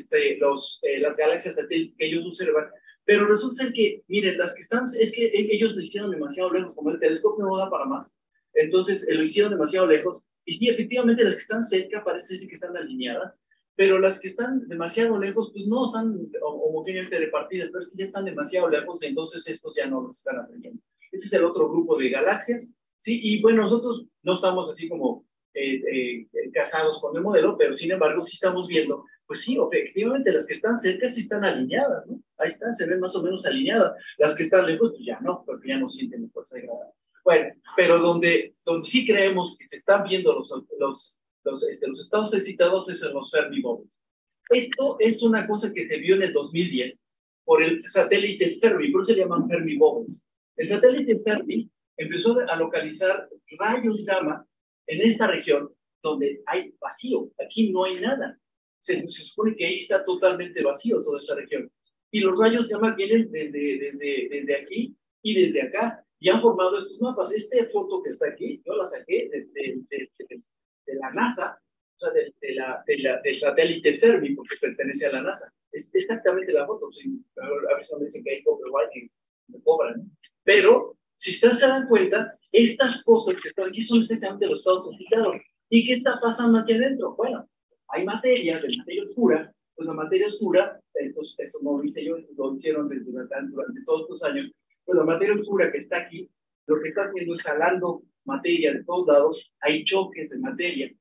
las galaxias que ellos observan. Pero resulta ser que, miren, las que están, es que ellos lo hicieron demasiado lejos, como el telescopio no da para más. Entonces lo hicieron demasiado lejos. Y sí, efectivamente, las que están cerca parece ser que están alineadas, pero las que están demasiado lejos, pues no están homogéneamente repartidas, pero es que ya están demasiado lejos, entonces estos ya no los están atrayendo. Este es el otro grupo de galaxias, ¿sí? Y bueno, nosotros no estamos así como casados con el modelo, pero sin embargo sí estamos viendo, pues sí, efectivamente, las que están cerca sí están alineadas, ¿no? Ahí están, se ven más o menos alineadas. Las que están lejos, pues ya no, porque ya no sienten la fuerza de gravedad. Bueno, pero donde sí creemos que se están viendo los estados excitados es en los Fermi bubbles. Esto es una cosa que se vio en el 2010 por el satélite Fermi, por eso se llaman Fermi bubbles. El satélite Fermi empezó a localizar rayos gamma en esta región donde hay vacío. Aquí no hay nada. Se supone que ahí está totalmente vacío toda esta región. Y los rayos gamma vienen desde aquí y desde acá y han formado estos mapas. Esta foto que está aquí, yo la saqué de la NASA, o sea, del satélite Fermi, porque pertenece a la NASA. Es exactamente la foto. Sí, a veces me dicen que hay copyright y me cobran, ¿no? Pero, si ustedes se dan cuenta, estas cosas que están aquí son exactamente los estados excitados. ¿Y qué está pasando aquí adentro? Bueno, hay materia, de materia oscura. Pues la materia oscura, esto no lo hice yo, lo hicieron durante todos estos años. Pues la materia oscura que está aquí, lo que está haciendo es jalando materia de todos lados. Hay choques de materia,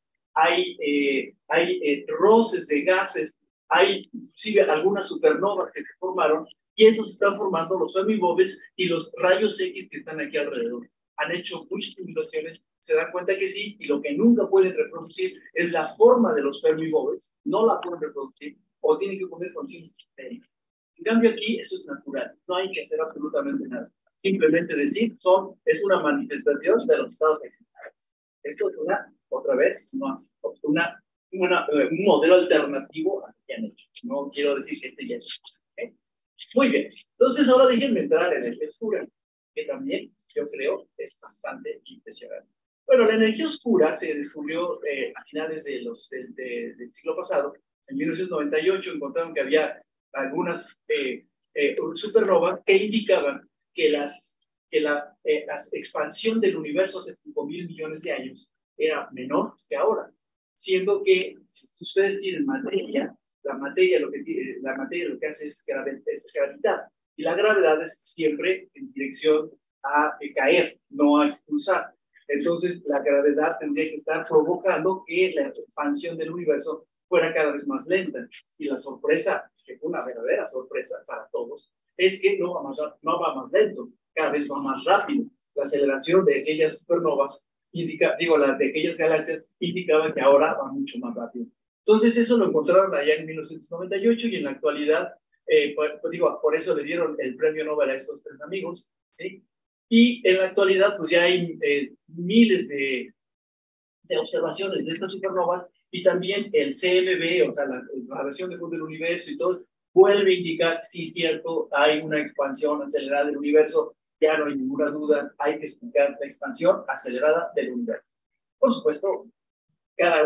hay roces de gases, hay inclusive algunas supernovas que se formaron, y esos están formando los Fermi bubbles y los rayos X que están aquí alrededor. Han hecho muchas simulaciones, se dan cuenta que sí, y lo que nunca pueden reproducir es la forma de los Fermi bubbles, no la pueden reproducir, o tienen que poner conciencia estéril. En cambio aquí eso es natural, no hay que hacer absolutamente nada. Simplemente decir, es una manifestación de los estados excitados. Esto es otra vez, un modelo alternativo al que han hecho. No quiero decir que este ya es. ¿Okay? Muy bien. Entonces ahora déjenme entrar en energía oscura, que también yo creo es bastante impresionante. Bueno, la energía oscura se descubrió a finales del siglo pasado. En 1998 encontraron que había algunas supernovas que indicaban que la expansión del universo hace 5.000 millones de años era menor que ahora, siendo que si ustedes tienen materia, la materia lo que hace es gravitar, y la gravedad es siempre en dirección a caer, no a expulsar. Entonces, la gravedad tendría que estar provocando que la expansión del universo fuera cada vez más lenta. Y la sorpresa, que fue una verdadera sorpresa para todos, es que no va más lento, cada vez va más rápido. La aceleración de aquellas supernovas de aquellas galaxias indicaba que ahora va mucho más rápido. Entonces eso lo encontraron allá en 1998 y en la actualidad, por eso le dieron el premio Nobel a estos tres amigos, ¿sí? Y en la actualidad pues ya hay miles de observaciones de estas supernovas y también el CMB, o sea, la radiación de fondo del universo y todo, vuelve a indicar, sí, cierto, hay una expansión acelerada del universo, ya no hay ninguna duda, hay que explicar la expansión acelerada del universo. Por supuesto, cada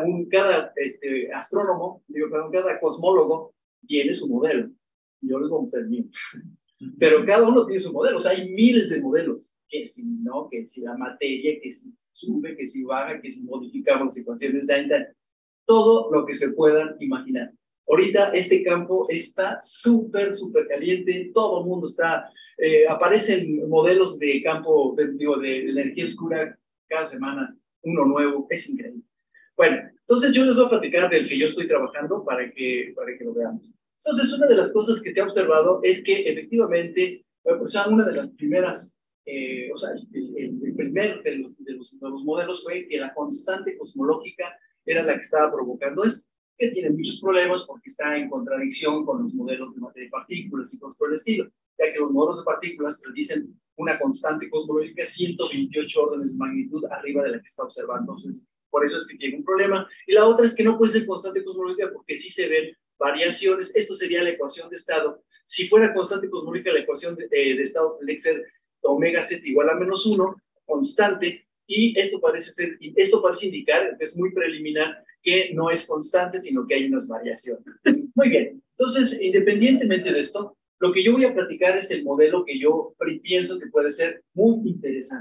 astrónomo, cada cosmólogo tiene su modelo. Yo les voy a mostrar el mío. Pero cada uno tiene su modelo, o sea, hay miles de modelos, que si la materia, que si sube, que si baja, que si modificamos las ecuaciones de Einstein, todo lo que se puedan imaginar. Ahorita este campo está súper caliente, todo el mundo está, aparecen modelos de campo, de energía oscura cada semana, uno nuevo, es increíble. Bueno, entonces yo les voy a platicar del que yo estoy trabajando para que lo veamos. Entonces, una de las cosas que te he observado es que efectivamente, o sea, una de las primeras, o sea, el primer de los modelos fue que la constante cosmológica era la que estaba provocando esto, que tiene muchos problemas porque está en contradicción con los modelos de materia de partículas y cosas por el estilo, ya que los modelos de partículas predicen una constante cosmológica 128 órdenes de magnitud arriba de la que está observando. Entonces, por eso es que tiene un problema. Y la otra es que no puede ser constante cosmológica porque sí se ven variaciones. Esto sería la ecuación de estado. Si fuera constante cosmológica, la ecuación de estado tendría que ser omega z igual a -1, constante, y esto parece indicar, es muy preliminar, que no es constante, sino que hay unas variaciones. Muy bien, entonces, independientemente de esto, lo que yo voy a platicar es el modelo que yo pienso que puede ser muy interesante.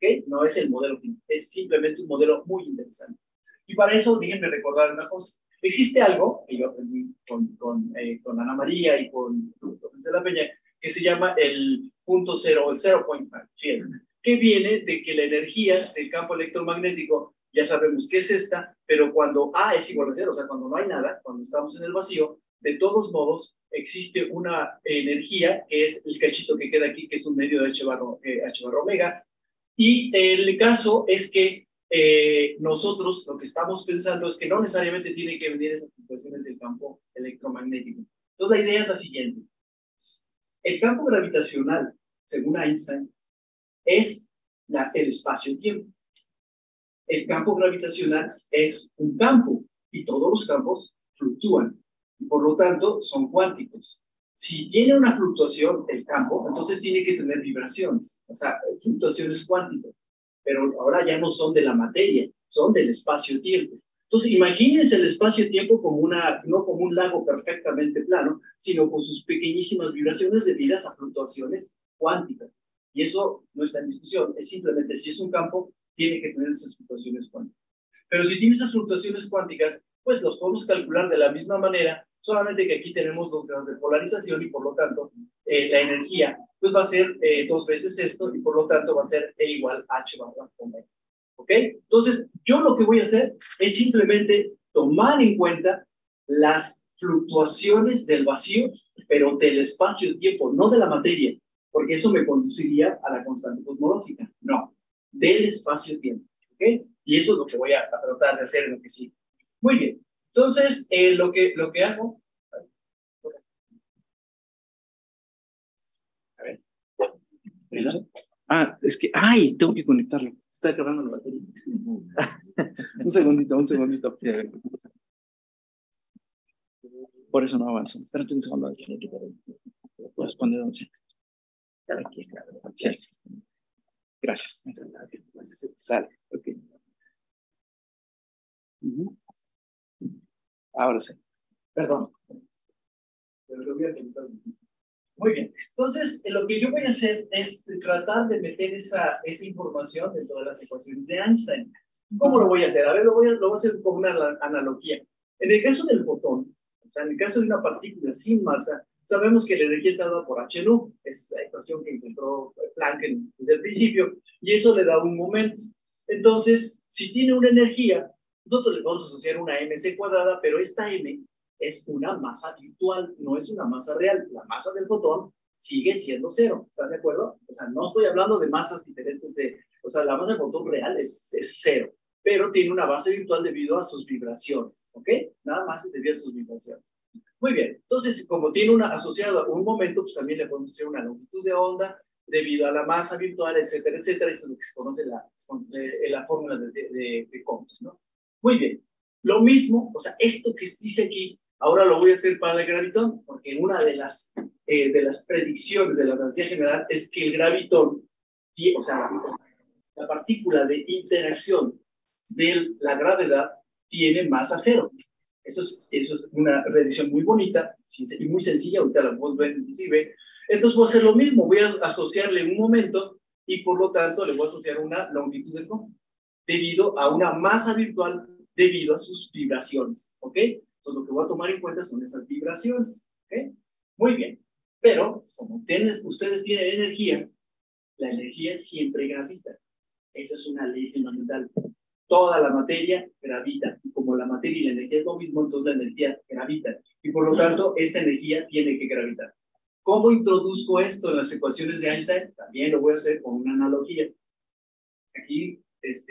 ¿ok? No es el modelo final, es simplemente un modelo muy interesante. Y para eso, déjenme recordar una cosa. Existe algo que yo aprendí con Ana María y con de la Peña, que se llama el punto cero, el 0.5 field, que viene de que la energía del campo electromagnético, ya sabemos qué es esta, pero cuando A es igual a cero, o sea, cuando no hay nada, cuando estamos en el vacío, de todos modos, existe una energía, que es el cachito que queda aquí, que es un medio de H barra omega, y el caso es que nosotros lo que estamos pensando es que no necesariamente tiene que venir esas fluctuaciones del campo electromagnético. Entonces, la idea es la siguiente. El campo gravitacional, según Einstein, es el espacio-tiempo. El campo gravitacional es un campo y todos los campos fluctúan y por lo tanto son cuánticos. Si tiene una fluctuación el campo, entonces tiene que tener vibraciones, o sea, fluctuaciones cuánticas, pero ahora ya no son de la materia, son del espacio-tiempo. Entonces, imagínense el espacio-tiempo como no como un lago perfectamente plano, sino con sus pequeñísimas vibraciones debidas a fluctuaciones cuánticas. Y eso no está en discusión, es simplemente si es un campo, tiene que tener esas fluctuaciones cuánticas. Pero si tiene esas fluctuaciones cuánticas, pues los podemos calcular de la misma manera, solamente que aquí tenemos dos grados de polarización y por lo tanto la energía pues va a ser dos veces esto y por lo tanto va a ser E igual H barra omega. ¿Ok? Entonces, yo lo que voy a hacer es simplemente tomar en cuenta las fluctuaciones del vacío, pero del espacio-tiempo, no de la materia, porque eso me conduciría a la constante cosmológica. No, del espacio-tiempo. ¿Ok? Y eso es lo que voy a tratar de hacer en lo que sigue. Muy bien. Entonces, lo que hago... A ver. Ah, es que... ¡Ay! Tengo que conectarlo. Está acabando la batería. Un segundito. Por eso no avanzo. Espérate un segundo. Puedes poner 11. Aquí está. Sí. Gracias. Dale. Ok. Ahora sí. Perdón. Pero lo voy a contar. Muy bien. Entonces, lo que yo voy a hacer es tratar de meter esa información dentro de las ecuaciones de Einstein. ¿Cómo lo voy a hacer? A ver, lo voy a hacer con una analogía. En el caso del fotón, o sea, en el caso de una partícula sin masa, sabemos que la energía está dada por h nu, es la ecuación que encontró Planck desde el principio, y eso le da un momento. Entonces, si tiene una energía, nosotros le vamos a asociar una mc cuadrada, pero esta m es una masa virtual, no es una masa real. La masa del fotón sigue siendo cero, ¿están de acuerdo? O sea, no estoy hablando de masas diferentes o sea, la masa del fotón real es cero, pero tiene una base virtual debido a sus vibraciones, ¿ok? Nada más es debido a sus vibraciones. Muy bien, entonces, como tiene una asociada a un momento, pues también le podemos hacer una longitud de onda debido a la masa virtual, etcétera, etcétera. Esto es lo que se conoce la fórmula de Compton, ¿no? Muy bien. Lo mismo, o sea, esto que dice aquí, ahora lo voy a hacer para el gravitón, porque una de las predicciones de la relatividad general es que el gravitón, o sea, la partícula de interacción de la gravedad tiene masa cero. Eso es una predicción muy bonita y muy sencilla, ahorita la podemos ver inclusive. Entonces voy a hacer lo mismo, voy a asociarle un momento y por lo tanto le voy a asociar una longitud de Compton debido a una masa virtual debido a sus vibraciones, ¿ok? Entonces lo que voy a tomar en cuenta son esas vibraciones, ¿ok? Muy bien, pero como ustedes tienen energía, la energía siempre gravita. Esa es una ley fundamental. Toda la materia gravita. Y como la materia y la energía es lo mismo, entonces la energía gravita. Y por lo tanto, esta energía tiene que gravitar. ¿Cómo introduzco esto en las ecuaciones de Einstein? También lo voy a hacer con una analogía. Aquí,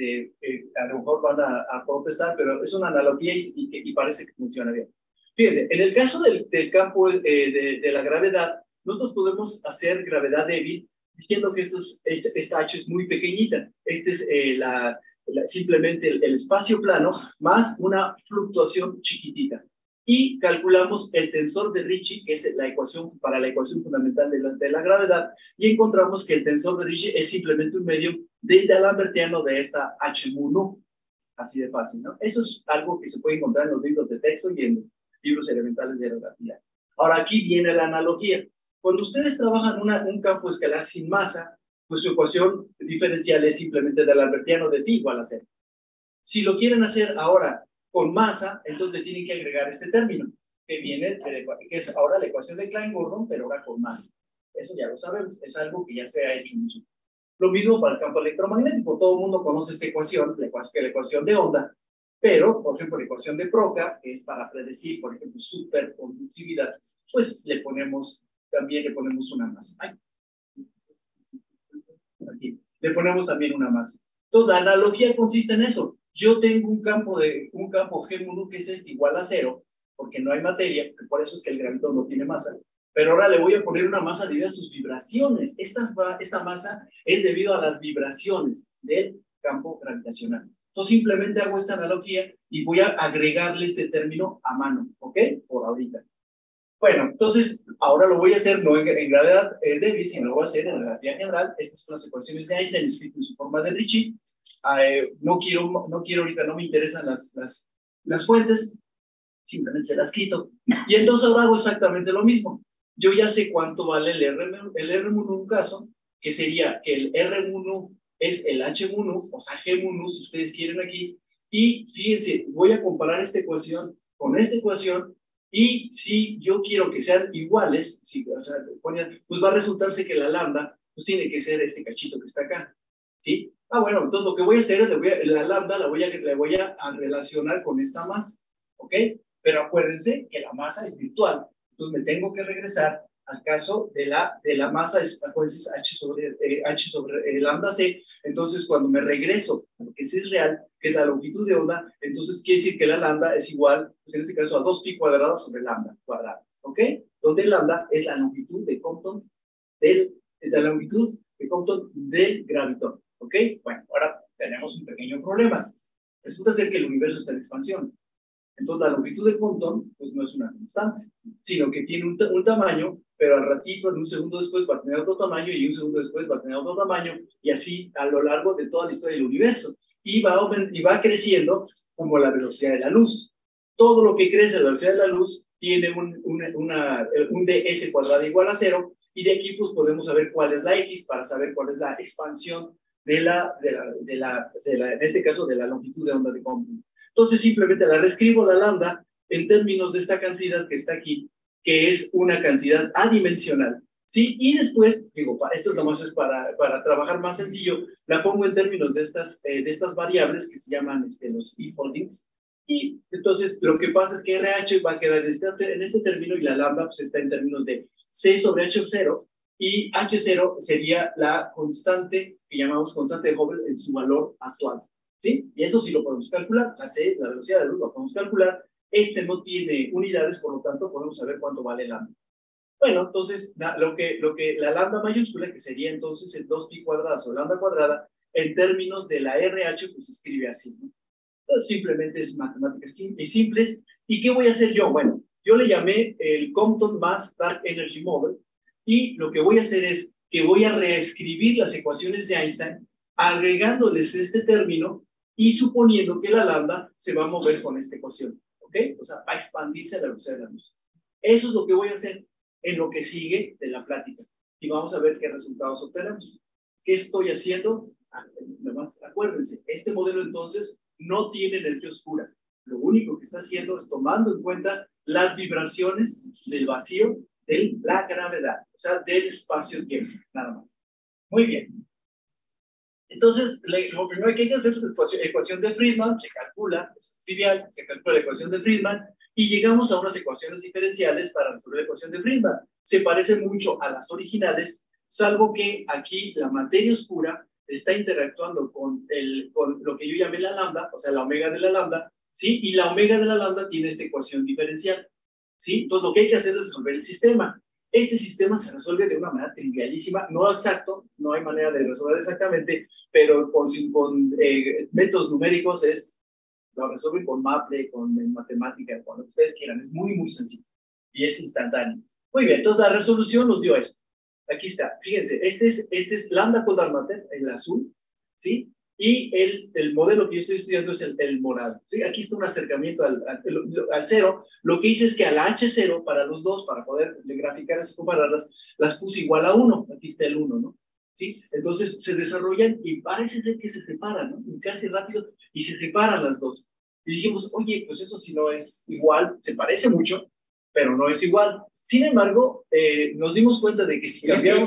a lo mejor van a protestar, pero es una analogía y parece que funciona bien. Fíjense, en el caso del campo de la gravedad, nosotros podemos hacer gravedad débil diciendo que esta H es muy pequeñita. Este es simplemente el espacio plano más una fluctuación chiquitita. Y calculamos el tensor de Ricci, que es la ecuación para la ecuación fundamental de la gravedad, y encontramos que el tensor de Ricci es simplemente un medio del d'Alembertiano de esta H mu nu. Así de fácil, ¿no? Eso es algo que se puede encontrar en los libros de texto y en libros elementales de relatividad. Ahora aquí viene la analogía. Cuando ustedes trabajan un campo escalar sin masa, pues su ecuación diferencial es simplemente del albertiano de phi igual a 0. Si lo quieren hacer ahora con masa, entonces le tienen que agregar este término, que viene que es ahora la ecuación de Klein-Gordon, pero ahora con masa. Eso ya lo sabemos, es algo que ya se ha hecho mucho. Lo mismo para el campo electromagnético, todo el mundo conoce esta ecuación, la ecuación de onda, pero, por ejemplo, la ecuación de Proca, que es para predecir, por ejemplo, superconductividad, pues también le ponemos una masa. Ay. Aquí, le ponemos también una masa. Entonces, la analogía consiste en eso. Yo tengo un campo G mu que es igual a 0, porque no hay materia, por eso es que el gravitón no tiene masa. Pero ahora le voy a poner una masa debido a sus vibraciones. Esta masa es debido a las vibraciones del campo gravitacional. Entonces simplemente hago esta analogía y voy a agregarle este término a mano, ¿ok? Por ahorita. Bueno, entonces ahora lo voy a hacer no en gravedad débil, sino lo voy a hacer en relatividad general. Estas son las ecuaciones de Einstein escritas en su forma de Ricci. No quiero ahorita, no me interesan las fuentes, simplemente se las quito. Y entonces ahora hago exactamente lo mismo. Yo ya sé cuánto vale el R1 en un caso, que sería que el R1 es el H1, o sea, G1, si ustedes quieren aquí. Y fíjense, voy a comparar esta ecuación con esta ecuación, y si yo quiero que sean iguales, o sea, pues va a resultarse que la lambda pues tiene que ser este cachito que está acá, ¿sí? Bueno, entonces lo que voy a hacer es la lambda la voy a relacionar con esta masa, ¿ok? Pero acuérdense que la masa es virtual, entonces me tengo que regresar al caso de la masa, acuérdense, H sobre lambda C. Entonces cuando me regreso a lo que sí es real, que es la longitud de onda, entonces quiere decir que la lambda es igual, pues en este caso a 2pi cuadrado sobre lambda cuadrado, ¿ok? Donde lambda es la longitud de Compton del gravitón, ¿ok? Bueno, ahora tenemos un pequeño problema. Resulta ser que el universo está en expansión. Entonces, la longitud de Compton, pues no es una constante, sino que tiene un tamaño, pero al ratito, en un segundo después, va a tener otro tamaño, y un segundo después va a tener otro tamaño, y así a lo largo de toda la historia del universo. Y va creciendo como la velocidad de la luz. Todo lo que crece a la velocidad de la luz tiene un ds cuadrado igual a 0, y de aquí pues podemos saber cuál es la x para saber cuál es la expansión en este caso, de la longitud de onda de Compton. Entonces simplemente la reescribo la lambda en términos de esta cantidad que está aquí, que es una cantidad adimensional, ¿sí? Y después, digo, esto nomás es para trabajar más sencillo, la pongo en términos de estas variables que se llaman los e-foldings, y entonces lo que pasa es que RH va a quedar en este término, y la lambda pues está en términos de C sobre H0, y H0 sería la constante que llamamos constante de Hubble en su valor actual. ¿Sí? Y eso sí lo podemos calcular. La C es la velocidad de la luz, lo podemos calcular. Este no tiene unidades, por lo tanto podemos saber cuánto vale lambda. Bueno, entonces la lambda mayúscula, que sería entonces el 2pi cuadrada o lambda cuadrada, en términos de la RH, pues se escribe así, ¿no? Entonces, simplemente es matemáticas simples. ¿Y qué voy a hacer yo? Bueno, yo le llamé el Compton Mass Dark Energy Model, y lo que voy a hacer es que voy a reescribir las ecuaciones de Einstein agregándoles este término y suponiendo que la lambda se va a mover con esta ecuación, ¿ok? O sea, va a expandirse a la velocidad de la luz. Eso es lo que voy a hacer en lo que sigue de la plática. Y vamos a ver qué resultados obtenemos. ¿Qué estoy haciendo? Nomás acuérdense, este modelo entonces no tiene energía oscura. Lo único que está haciendo es tomando en cuenta las vibraciones del vacío de la gravedad, o sea, del espacio-tiempo, nada más. Muy bien. Entonces, lo primero que hay que hacer es la ecuación de Friedman, se calcula, es trivial, se calcula la ecuación de Friedman, y llegamos a unas ecuaciones diferenciales para resolver la ecuación de Friedman. Se parece mucho a las originales, salvo que aquí la materia oscura está interactuando con lo que yo llamé la lambda, o sea, la omega de la lambda, ¿sí? Y la omega de la lambda tiene esta ecuación diferencial, ¿sí? Entonces, lo que hay que hacer es resolver el sistema. Este sistema se resuelve de una manera trivialísima, no exacto, no hay manera de resolver exactamente, pero con métodos numéricos lo resuelven con Maple, con matemática, con lo que ustedes quieran. Es muy, muy sencillo y es instantáneo. Muy bien, entonces la resolución nos dio esto. Aquí está, fíjense, este es lambda con mater, el azul, ¿sí? Y el modelo que yo estoy estudiando es el morado, ¿sí? Aquí está un acercamiento al cero. Lo que hice es que a la H0 para los dos, para poder graficarlas y compararlas, las puse igual a 1. Aquí está el 1, ¿no? ¿sí? Entonces se desarrollan y parece ser que se separan, ¿no? Y casi rápido, y se separan las dos. Y dijimos, oye, pues eso si no es igual, se parece mucho, pero no es igual. Sin embargo, nos dimos cuenta de que si cambiamos...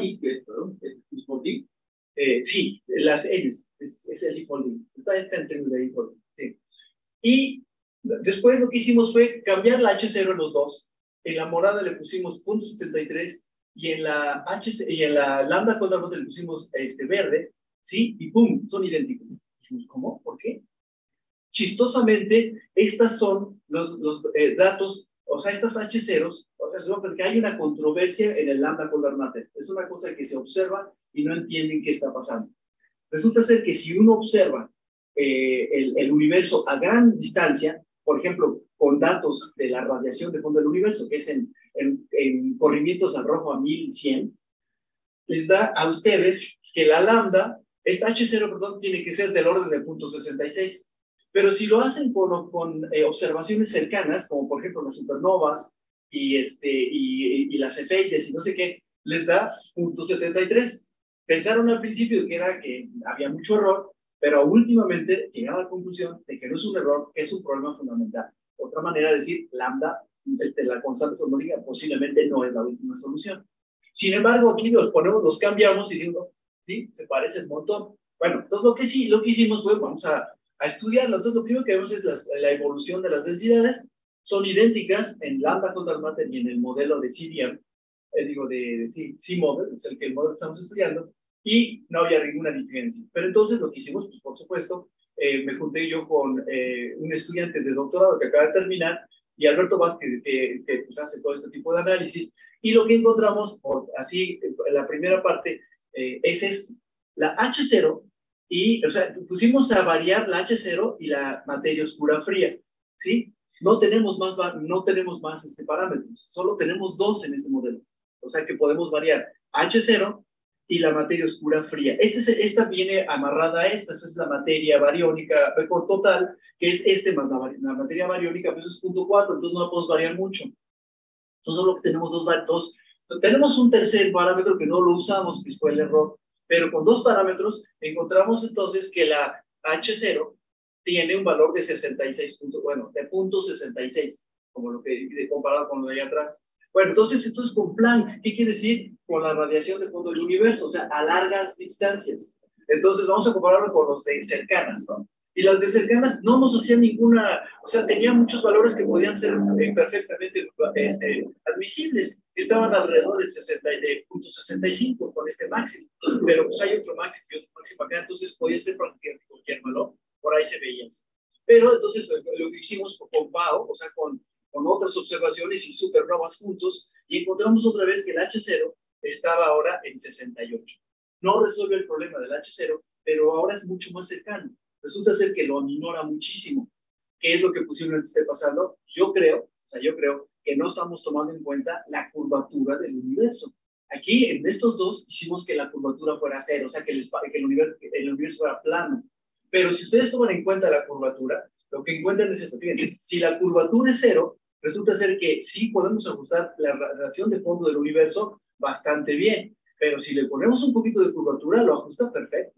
sí, las N's, es el e-folding. Está en términos de e-folding, sí. Y después lo que hicimos fue cambiar la H0 en los dos. En la morada le pusimos .73 y en la y en la lambda cuadrada le pusimos verde, ¿sí? Y ¡pum! Son idénticos. ¿Cómo? ¿Por qué? Chistosamente, estas son los datos, o sea, estas H0s, porque hay una controversia en el lambda polar matter. Es una cosa que se observa y no entienden qué está pasando. Resulta ser que si uno observa el universo a gran distancia, por ejemplo, con datos de la radiación de fondo del universo, que es en corrimientos al rojo a 1100, les da a ustedes que la lambda, esta H0, perdón, tiene que ser del orden de 0.66. Pero si lo hacen con observaciones cercanas, como por ejemplo las supernovas y las efeides y no sé qué, les da 0.73. Pensaron al principio que era que había mucho error, pero últimamente llegaron a la conclusión de que no es un error, que es un problema fundamental. Otra manera de decir, lambda, la constante armónica, posiblemente no es la última solución. Sin embargo, aquí los cambiamos y digo, sí, se parece un montón. Bueno, entonces lo que hicimos fue, vamos a estudiarlo. Entonces, lo primero que vemos es la evolución de las densidades. Son idénticas en lambda contra matter y en el modelo de CDM, digo, de C-model, es el modelo que estamos estudiando, y no había ninguna diferencia. Pero entonces lo que hicimos, pues por supuesto, me junté yo con un estudiante de doctorado que acaba de terminar, y Alberto Vázquez, que pues, hace todo este tipo de análisis, y lo que encontramos, así, en la primera parte, es esto. La H0, y, o sea, pusimos a variar la H0 y la materia oscura fría, ¿sí? No tenemos más parámetros, solo tenemos dos en este modelo. O sea que podemos variar H0 y la materia oscura fría. Esta viene amarrada a esta, esa es la materia bariónica total, que es más la materia bariónica, pues es 0.4, entonces no la podemos variar mucho. Entonces solo que tenemos dos, tenemos un tercer parámetro que no lo usamos, que fue el error, pero con dos parámetros encontramos entonces que la H0 tiene un valor de 66, bueno, de 0.66, como lo que comparado con lo de allá atrás. Bueno, entonces esto es con Planck. ¿Qué quiere decir? Con la radiación de fondo del universo, o sea, a largas distancias. Entonces vamos a compararlo con los de cercanas, ¿no? Y las de cercanas no nos hacían ninguna, o sea, tenían muchos valores que podían ser perfectamente admisibles. Estaban alrededor del 60.65 con este máximo, pero pues hay otro máximo y otro máximo acá, entonces podía ser prácticamente cualquier valor, por ahí se veían. Pero entonces lo que hicimos con PAO, o sea, con otras observaciones y supernovas juntos, y encontramos otra vez que el H0 estaba ahora en 68. No resuelve el problema del H0, pero ahora es mucho más cercano. Resulta ser que lo aminora muchísimo. ¿Qué es lo que posiblemente esté pasando? Yo creo que no estamos tomando en cuenta la curvatura del universo. Aquí, en estos dos, hicimos que la curvatura fuera cero, o sea, que el universo fuera plano. Pero si ustedes toman en cuenta la curvatura, lo que encuentran es esto. Fíjense, si la curvatura es cero, resulta ser que sí podemos ajustar la radiación de fondo del universo bastante bien. Pero si le ponemos un poquito de curvatura, lo ajusta perfecto.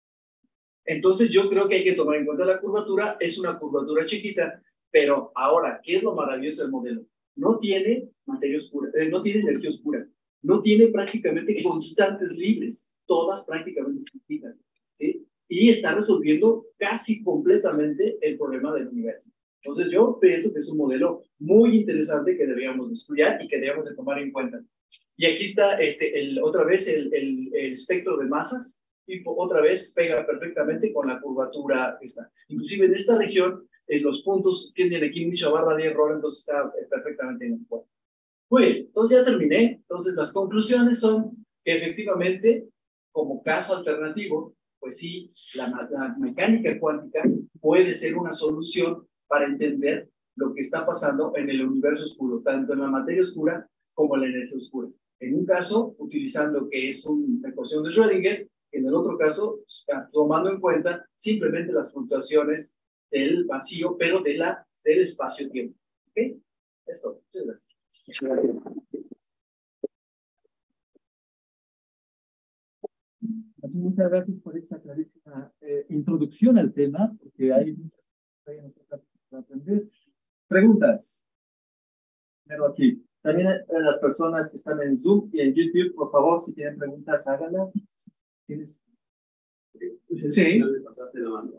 Entonces yo creo que hay que tomar en cuenta la curvatura, es una curvatura chiquita, pero ahora, ¿qué es lo maravilloso del modelo? No tiene materia oscura, no tiene energía oscura, no tiene prácticamente constantes libres, todas prácticamente fijas, ¿sí? Y está resolviendo casi completamente el problema del universo. Entonces yo pienso que es un modelo muy interesante que deberíamos estudiar y que deberíamos de tomar en cuenta. Y aquí está otra vez el espectro de masas, y otra vez pega perfectamente con la curvatura esta. Inclusive en esta región, los puntos tienen aquí mucha barra de error, entonces está perfectamente en el cuadro. Muy bien, entonces ya terminé. Entonces las conclusiones son que efectivamente, como caso alternativo, pues sí, la mecánica cuántica puede ser una solución para entender lo que está pasando en el universo oscuro, tanto en la materia oscura como en la energía oscura. En un caso, utilizando que es una ecuación de Schrödinger, en el otro caso, tomando en cuenta simplemente las fluctuaciones del vacío, pero del espacio-tiempo. ¿Ok? Esto. Muchas gracias. Muchas gracias por esta clarísima introducción al tema, porque hay muchas cosas para aprender. Preguntas. Primero aquí. También las personas que están en Zoom y en YouTube, por favor, si tienen preguntas, háganlas. ¿Tienes? Sí. Pasaste la mano.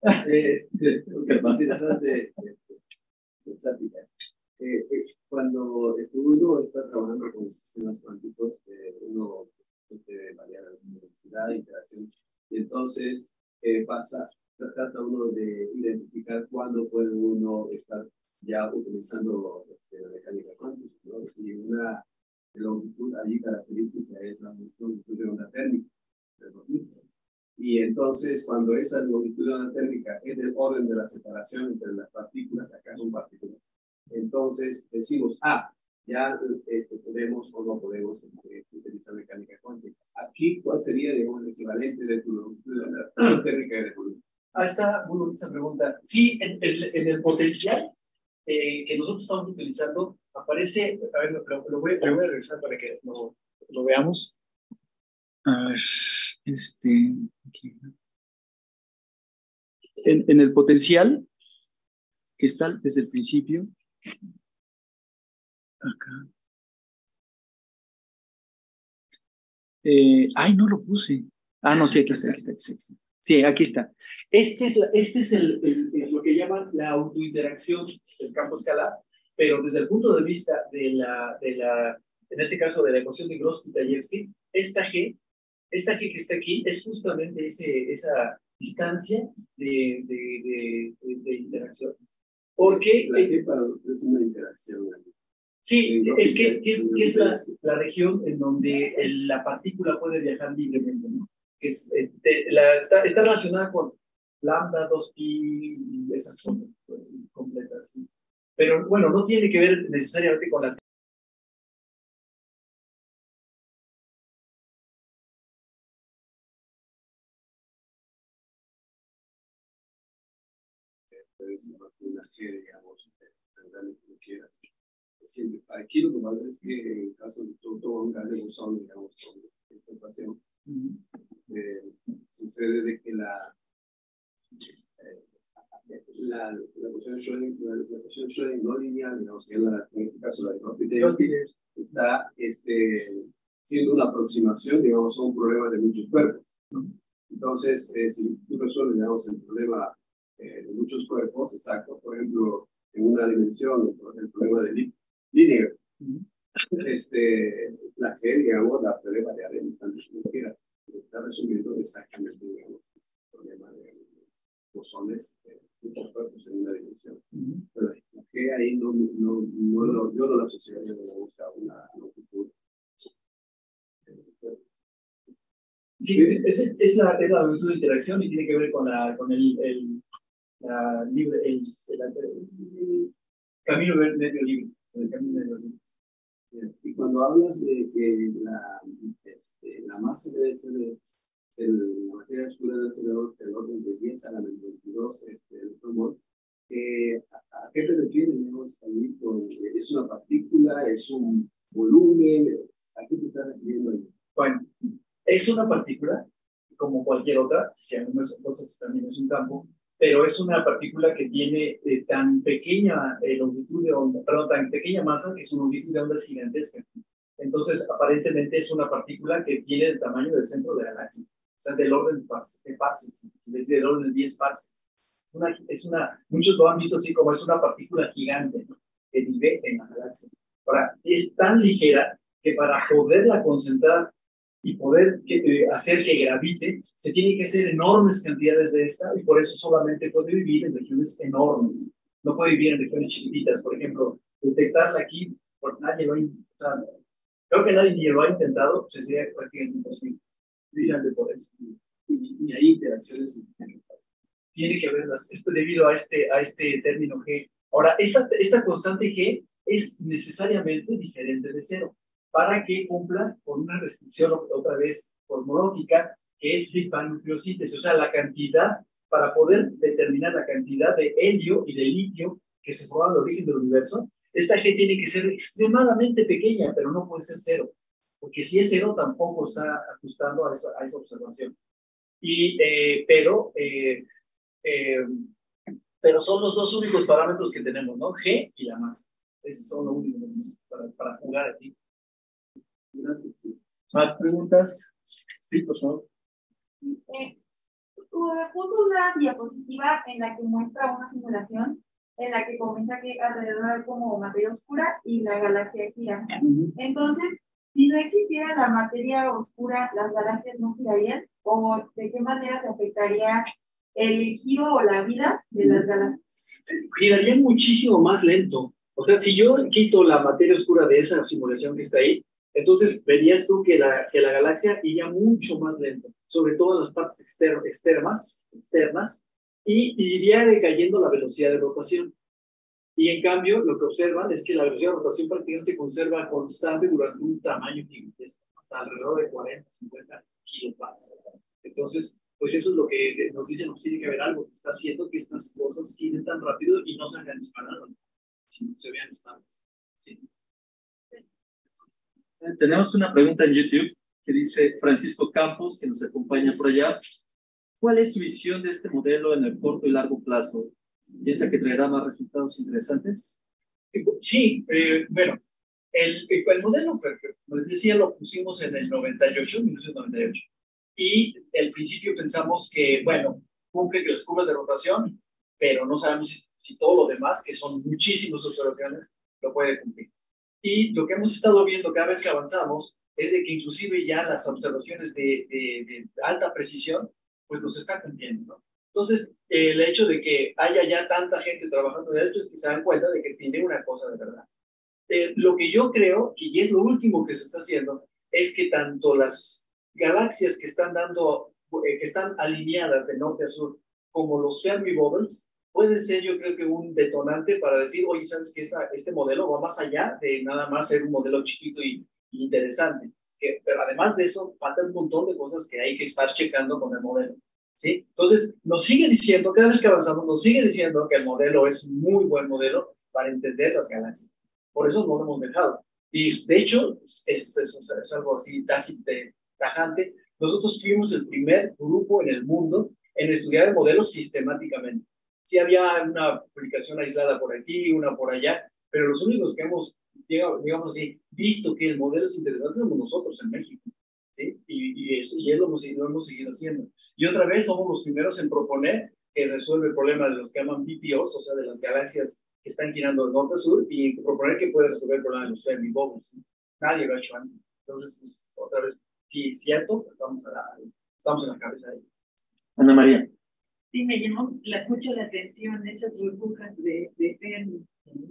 Interesante plática. Cuando uno está trabajando con sistemas cuánticos, uno puede variar la universidad, interacción, y entonces trata uno de identificar cuándo puede uno estar ya utilizando la mecánica cuántica, ¿no? Y una longitud allí característica es la longitud de onda térmica. Y entonces, cuando esa longitud de onda térmica es del orden de la separación entre las partículas, acá son partículas, entonces decimos, ya podemos o no podemos utilizar mecánica cuántica. Aquí, ¿cuál sería, digamos, el equivalente de tu longitud de onda térmica de Coulomb? Está muy bonita esa pregunta. Sí, en el potencial que nosotros estamos utilizando, aparece, a ver, lo voy a regresar para que lo veamos. A ver, aquí. En el potencial que está desde el principio, acá. No lo puse. No, sí, aquí está. Sí, aquí está. Este es lo que llaman la autointeracción del campo escalar, pero desde el punto de vista en este caso, de la ecuación de Grothendieck-Tajewski, esta G que está aquí es justamente esa distancia de interacción. Porque la G para nosotros es una interacción. Sí, es que es la región en donde la partícula puede viajar libremente, ¿no? Está relacionada con lambda, 2pi y esas cosas completas, ¿sí? Pero bueno, no tiene que ver necesariamente con las. Una G, digamos, tan como quieras. Aquí lo que pasa es que en el caso de todo un gas de bosón, digamos, con esta ecuación, sucede de que la ecuación de Schrödinger no lineal, digamos, que en este caso la de Grothendieck, está siendo una aproximación, digamos, a un problema de muchos cuerpos, ¿no? Entonces, si tú resuelves, digamos, el problema de muchos cuerpos, exacto, por ejemplo, en una dimensión, el problema de Linear, la G, digamos, la problema de arena, tanto como quieras, está resumiendo exactamente, digamos, el problema de bosones, muchos cuerpos en una dimensión. Pero la G ahí yo no la asociaría, digamos, a una longitud. Sí, es la longitud de interacción y tiene que ver con el camino medio libre. Y cuando hablas de que la masa debe ser la materia oscura debe ser del orden de 10 a la menos 22 electronmol, ¿a qué te refieres, digamos, ¿es una partícula, es un volumen? ¿A qué te estás refiriendo ahí? Bueno, es una partícula como cualquier otra, si algunas cosas también es un campo, pero es una partícula que tiene tan pequeña longitud de onda, perdón, tan pequeña masa que su longitud de onda es gigantesca. Entonces, aparentemente es una partícula que tiene el tamaño del centro de la galaxia, o sea, del orden de parsecs, desde el orden de 10 parsecs. Muchos lo han visto así como es una partícula gigante, ¿no?, que vive en la galaxia. Ahora, es tan ligera que para poderla concentrar y poder hacer que gravite, se tienen que hacer enormes cantidades de esta, y por eso solamente puede vivir en regiones enormes. No puede vivir en regiones chiquititas. Por ejemplo, detectarla aquí, por nadie lo ha intentado. Creo que nadie lo ha intentado, pues sería prácticamente imposible. Precisamente por eso. Y hay interacciones. Tiene que haberlas, esto debido a este término G. Ahora, esta constante G es necesariamente diferente de cero, para que cumpla con una restricción otra vez cosmológica, que es Big Bang nucleosíntesis, o sea, la cantidad, para poder determinar la cantidad de helio y de litio que se forman al origen del universo, esta G tiene que ser extremadamente pequeña, pero no puede ser cero. porque si es cero tampoco está ajustando a esa observación. Pero son los dos únicos parámetros que tenemos, ¿no? G y la masa. Esos son los únicos para jugar aquí. Gracias. ¿Más preguntas? Sí, por favor. Puso una diapositiva en la que muestra una simulación en la que comenta que alrededor hay como materia oscura y la galaxia gira. Entonces, si no existiera la materia oscura, ¿las galaxias no girarían? ¿O de qué manera se afectaría el giro o la vida de las galaxias? Girarían muchísimo más lento. O sea, si yo quito la materia oscura de esa simulación que está ahí, entonces verías tú que la galaxia iría mucho más lento, sobre todo en las partes externas, y iría decayendo la velocidad de rotación. Y en cambio, lo que observan es que la velocidad de rotación prácticamente se conserva constante durante un tamaño gigantesco, hasta alrededor de 40, 50 kilopascals. Entonces, pues eso es lo que nos dicen, nos tiene que haber algo que está haciendo que estas cosas giren tan rápido y no salgan disparadas, sino se vean estables. Sí. Tenemos una pregunta en YouTube que dice Francisco Campos, que nos acompaña por allá. ¿Cuál es tu visión de este modelo en el corto y largo plazo? ¿Piensa que traerá más resultados interesantes? Sí, bueno, el modelo, como les decía, lo pusimos en el 1998. Y al principio pensamos que, bueno, cumple que las curvas de rotación, pero no sabemos si todo lo demás, que son muchísimas observaciones, lo puede cumplir. Y lo que hemos estado viendo cada vez que avanzamos es de que inclusive ya las observaciones de alta precisión, pues los están cumpliendo, ¿no? Entonces, el hecho de que haya ya tanta gente trabajando en esto es que se dan cuenta de que tiene una cosa de verdad. Lo que yo creo, y es lo último que se está haciendo, es que tanto las galaxias que están que están alineadas de norte a sur, como los Fermi Bubbles, pueden ser, yo creo que un detonante para decir, oye, ¿sabes qué? Este modelo va más allá de nada más ser un modelo chiquito y interesante. Pero además de eso, falta un montón de cosas que hay que estar checando con el modelo. ¿Sí? Entonces, nos sigue diciendo, cada vez que avanzamos, nos sigue diciendo que el modelo es un muy buen modelo para entender las galaxias. Por eso no lo hemos dejado. Y de hecho, es algo así tajante. Nosotros fuimos el primer grupo en el mundo en estudiar el modelo sistemáticamente. Sí había una publicación aislada por aquí, una por allá, pero los únicos que hemos, digamos así, visto que el modelo es interesante somos nosotros en México. ¿Sí? Y lo hemos seguido haciendo. Y otra vez somos los primeros en proponer que resuelve el problema de los que llaman BPOs, o sea, de las galaxias que están girando de norte a sur, y proponer que puede resolver el problema de los Fermi Bubbles. ¿Sí? Nadie lo ha hecho antes. Entonces, pues, otra vez, sí, es cierto, estamos en la cabeza ahí. Ana María. Sí, me llamó mucho la atención esas burbujas de Fermi.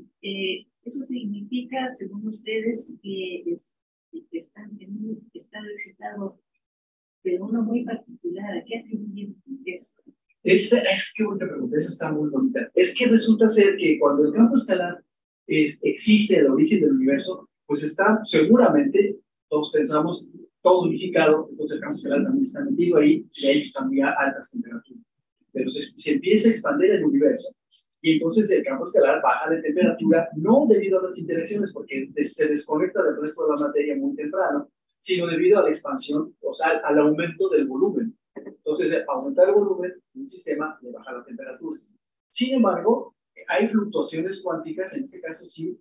Eso significa, según ustedes, que están en un estado excitado, pero uno muy particular. ¿A qué atribuyen eso? Es que buena pregunta, esa está muy bonita. Es que resulta ser que cuando el campo escalar existe el origen del universo, pues está seguramente, todos pensamos, todo unificado, entonces el campo escalar también está metido ahí, y ahí también a altas temperaturas. Pero se empieza a expandir el universo, y entonces el campo escalar baja de temperatura, no debido a las interacciones, porque se desconecta del resto de la materia muy temprano, sino debido a la expansión, o sea, al aumento del volumen. Entonces, aumentar el volumen de un sistema le baja la temperatura. Sin embargo, hay fluctuaciones cuánticas, en este caso sí,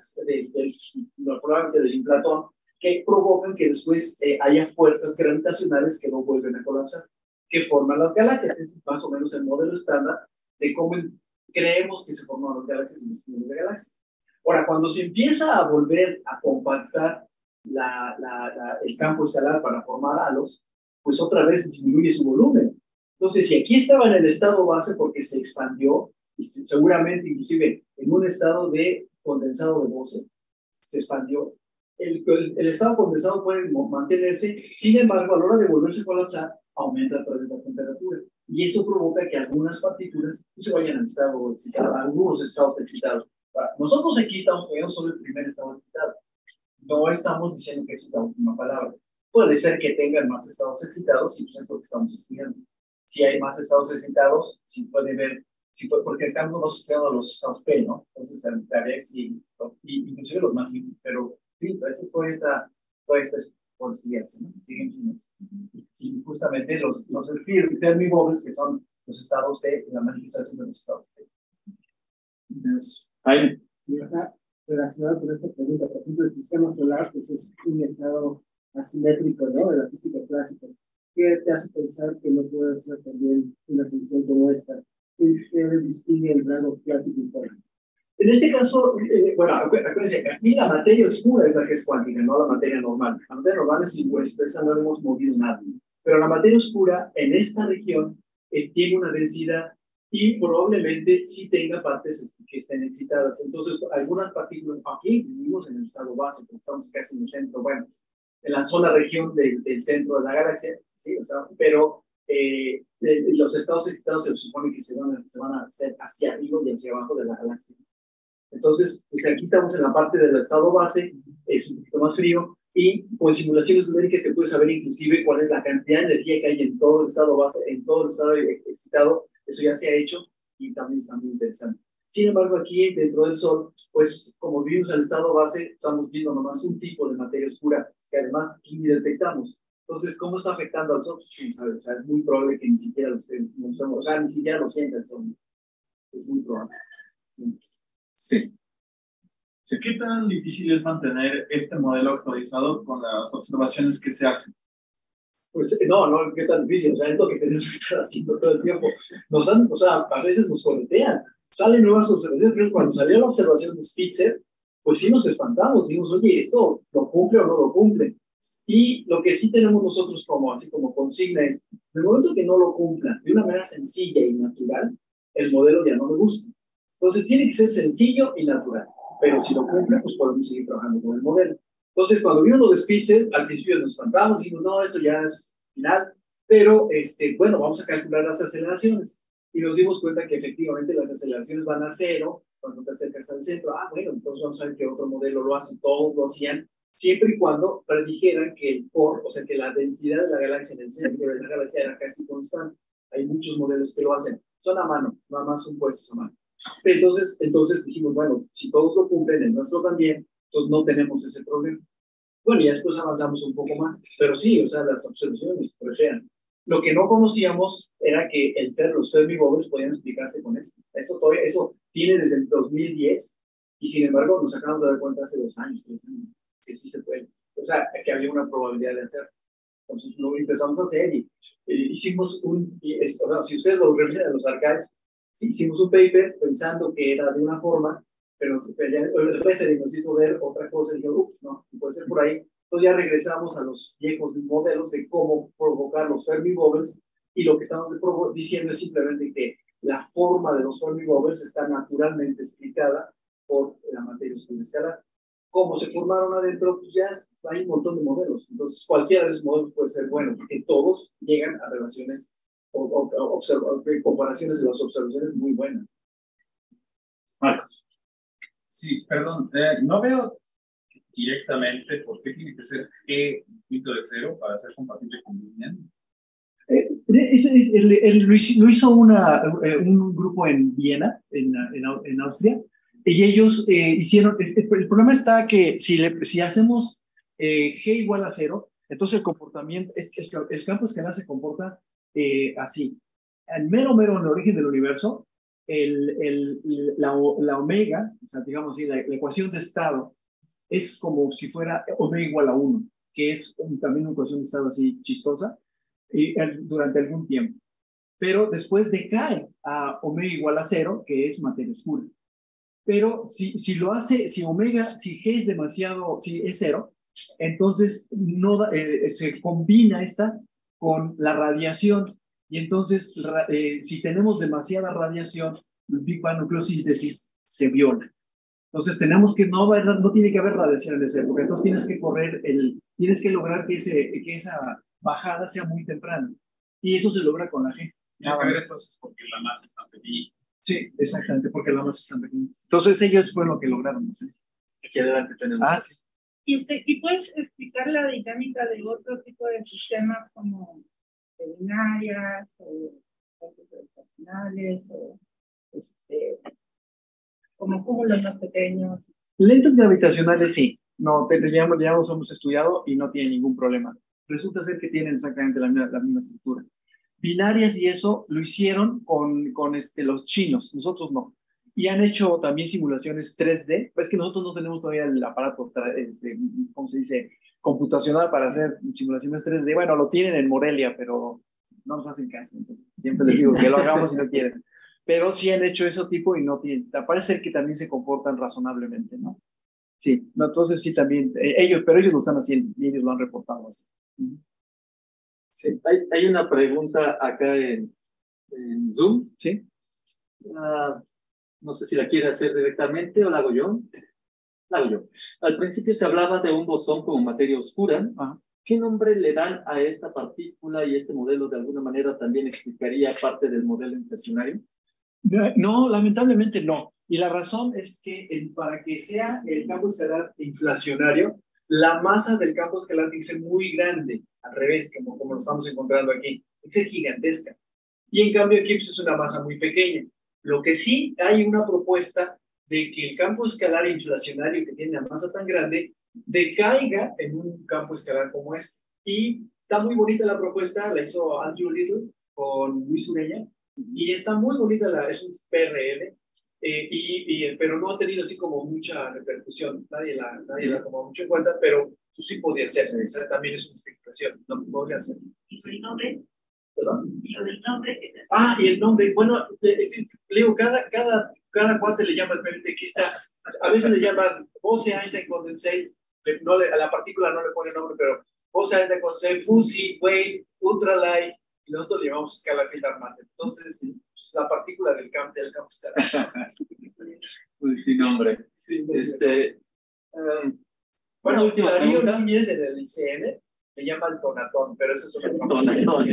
probablemente del inflatón, que provocan que después haya fuerzas gravitacionales que no vuelven a colapsar, que forman las galaxias. Es más o menos el modelo estándar de cómo creemos que se forman las galaxias en los números de galaxias. Ahora, cuando se empieza a volver a compactar el campo escalar para formar halos, pues otra vez disminuye su volumen. Entonces, si aquí estaba en el estado base porque se expandió, y seguramente inclusive en un estado de condensado de Bose, se expandió, el estado condensado puede mantenerse, sin embargo, a la hora de volverse a colapsar, aumenta otra vez la temperatura. Y eso provoca que algunas partículas se vayan al estado excitado, a algunos estados excitados. Nosotros aquí estamos poniendo solo el primer estado excitado. No estamos diciendo que es la última palabra. Puede ser que tengan más estados excitados y pues es lo que estamos estudiando. Si hay más estados excitados, sí puede ver, porque estamos estudiando los estados P, ¿no? Entonces, tal vez sí, inclusive los más simples, pero sí, eso fue toda esta es por estudiarse, ¿no? Siguen sin y justamente los Fermi Bubbles, que son los estados de la manifestación de los estados de. Jaime. Sí, está relacionado con esta pregunta. Por ejemplo, el sistema solar pues es un estado asimétrico, ¿no? De la física clásica. ¿Qué te hace pensar que no puede ser también una solución como esta? ¿Qué distingue el rango clásico y cuántico? En este caso, bueno, acuérdense que aquí la materia oscura es la que es cuántica, no la materia normal. La materia normal es impuesta, esa no le hemos movido nada. Pero la materia oscura en esta región tiene una densidad y probablemente sí tenga partes que estén excitadas. Entonces, algunas partículas, aquí vivimos en el estado base, estamos casi en el centro, bueno, en la sola región del centro de la galaxia, ¿sí? O sea, pero los estados excitados se supone que se van a hacer hacia arriba y hacia abajo de la galaxia. Entonces, pues aquí estamos en la parte del estado base, es un poquito más frío, y con simulaciones numéricas que puedes saber inclusive cuál es la cantidad de energía que hay en todo el estado base, en todo el estado excitado, eso ya se ha hecho y también está muy interesante. Sin embargo, aquí dentro del Sol, pues como vimos en el estado base, estamos viendo nomás un tipo de materia oscura que además ni detectamos. Entonces, ¿cómo está afectando al Sol? Sí, ¿sabes? O sea, es muy probable que ni siquiera lo estemos, o sea, ni siquiera lo sienta el Sol. Es muy probable. Sí. Sí. ¿Qué tan difícil es mantener este modelo actualizado con las observaciones que se hacen? Pues no, qué tan difícil, o sea, es lo que tenemos que estar haciendo todo el tiempo. O sea, a veces nos corretean, salen nuevas observaciones, pero cuando salió la observación de Spitzer, pues sí nos espantamos, dijimos, oye, ¿esto lo cumple o no lo cumple? Y lo que sí tenemos nosotros así como consigna es, en el momento que no lo cumplan de una manera sencilla y natural, el modelo ya no me gusta. Entonces tiene que ser sencillo y natural, pero si lo cumple, pues podemos seguir trabajando con el modelo. Entonces, cuando vimos lo de Spitzer, al principio nos espantamos, dijimos, no, eso ya es final, pero bueno, vamos a calcular las aceleraciones. Y nos dimos cuenta que efectivamente las aceleraciones van a cero cuando te acercas al centro. Bueno, entonces vamos a ver qué otro modelo lo hace, todos lo hacían, siempre y cuando predijeran que el core, o sea, que la densidad de la galaxia en el centro de la galaxia era casi constante. Hay muchos modelos que lo hacen, son a mano, nada más son puestos a mano. Entonces dijimos, bueno, si todos lo cumplen, el nuestro también, entonces no tenemos ese problema. Bueno, y después avanzamos un poco más, pero sí, o sea, las observaciones prefieren. Lo que no conocíamos era que los Fermi Bubbles podían explicarse con esto. Eso tiene desde el 2010 y sin embargo nos acabamos de dar cuenta hace 2 años, 3 años, que sí se puede. O sea, que había una probabilidad de hacer. Entonces lo empezamos a hacer y hicimos o sea, si ustedes lo refieren a los archives, sí, hicimos un paper pensando que era de una forma, pero el referee nos hizo ver otra cosa y dijo, ups, no, puede ser por ahí. Entonces ya regresamos a los viejos modelos de cómo provocar los Fermi Bubbles y lo que estamos diciendo es simplemente que la forma de los Fermi Bubbles está naturalmente explicada por la materia oscura escalar. Cómo se formaron adentro, pues ya hay un montón de modelos. Entonces cualquiera de esos modelos puede ser bueno, porque todos llegan a relaciones o comparaciones de las observaciones muy buenas. Marcos. Sí, perdón, no veo directamente por qué tiene que ser G distinto de 0 para ser compatible con Lineal. Lo hizo un grupo en Viena, en Austria, y ellos hicieron, el problema está que si hacemos G igual a 0, entonces el comportamiento, el campo escalar se comporta así. El mero en el origen del universo, la omega, o sea, digamos así, la ecuación de estado, es como si fuera omega igual a 1, que es también una ecuación de estado así chistosa, durante algún tiempo. Pero después decae a omega igual a 0, que es materia oscura. Pero si lo hace, si G es demasiado, si es 0, entonces no, se combina esta con la radiación. Y entonces, si tenemos demasiada radiación, el Big Bang nucleosíntesis se viola. Entonces tenemos que no tiene que haber radiación en esa época. Entonces tienes que lograr que esa bajada sea muy temprana. Y eso se logra con la G. Tiene que ver entonces porque la masa está pequeña. Sí, exactamente, porque la masa está pequeña. Entonces ellos fue lo que lograron. ¿Sí? Aquí adelante tenemos. Sí. ¿Y puedes explicar la dinámica de otro tipo de sistemas como binarias o gravitacionales o como cúmulos más pequeños? Lentes gravitacionales sí. No, digamos, hemos estudiado y no tiene ningún problema. Resulta ser que tienen exactamente la misma estructura. Binarias y eso lo hicieron con los chinos, nosotros no. Y han hecho también simulaciones 3D. Es que nosotros no tenemos todavía el aparato, ¿cómo se dice? Computacional para hacer simulaciones 3D. Bueno, lo tienen en Morelia, pero no nos hacen caso. Entonces, siempre les digo que lo hagamos si no quieren. Pero sí han hecho ese tipo y no tienen. Parece ser que también se comportan razonablemente, ¿no? Sí, no, entonces sí también, pero ellos lo están haciendo y ellos lo han reportado así. Sí, hay una pregunta acá en Zoom. Sí. No sé si la quiere hacer directamente o la hago yo. La hago yo. Al principio se hablaba de un bosón como materia oscura. Ajá. ¿Qué nombre le dan a esta partícula y este modelo de alguna manera también explicaría parte del modelo inflacionario? No, lamentablemente no. Y la razón es que para que sea el campo escalar inflacionario, la masa del campo escalar tiene que ser muy grande, al revés, como lo estamos encontrando aquí, tiene que ser gigantesca. Y en cambio aquí pues, es una masa muy pequeña. Lo que sí hay una propuesta de que el campo escalar inflacionario que tiene la masa tan grande decaiga en un campo escalar como este. Y está muy bonita la propuesta, la hizo Andrew Little con Luis Ureña, y está muy bonita, es un PRL, pero no ha tenido así como mucha repercusión, nadie la tomó mucho en cuenta, pero sí podría ser, también es una explicación, no podría ser. ¿Y el nombre? ¿Perdón? ¿Y el nombre? Y el nombre, bueno, le digo, cada cuate le llama diferente, aquí está, a veces le llaman Bose-Einstein condensate, a la partícula no le pone nombre, pero Bose-Einstein condensate, Fuzzy, Wave, Ultralight, y nosotros le llamamos escala Filtharmate. Entonces, pues, la partícula del campo escalar. Sin nombre. Sí, bueno, última pregunta. Núñez en el ICN le llaman tonatón, pero eso es otro tonatón.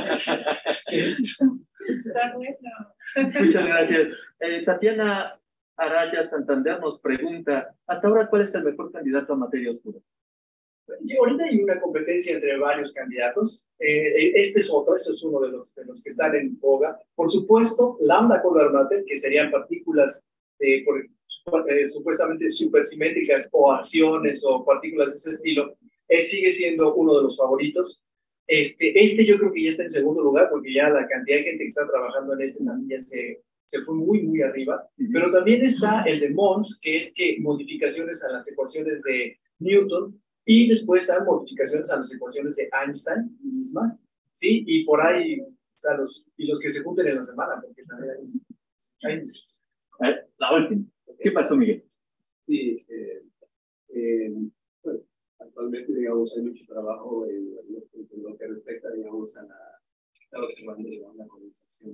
Está bueno. Muchas gracias. Tatiana Araya Santander nos pregunta, hasta ahora, ¿cuál es el mejor candidato a materia oscura? Ahorita hay una competencia entre varios candidatos. Este es uno de los que están en boga. Por supuesto, lambda polar matter, que serían partículas supuestamente supersimétricas o acciones o partículas de ese estilo, sigue siendo uno de los favoritos. Yo creo que ya está en segundo lugar porque ya la cantidad de gente que está trabajando en también ya se fue muy, muy arriba. Pero también está el de Mons, que es que modificaciones a las ecuaciones de Newton, y después están modificaciones a las ecuaciones de Einstein mismas, ¿sí? Y por ahí, o sea, los que se junten en la semana, porque también hay la última. ¿Qué pasó, Miguel? Sí, bueno, actualmente, digamos, hay mucho trabajo en lo que respecta, digamos, a la observación de la condensación.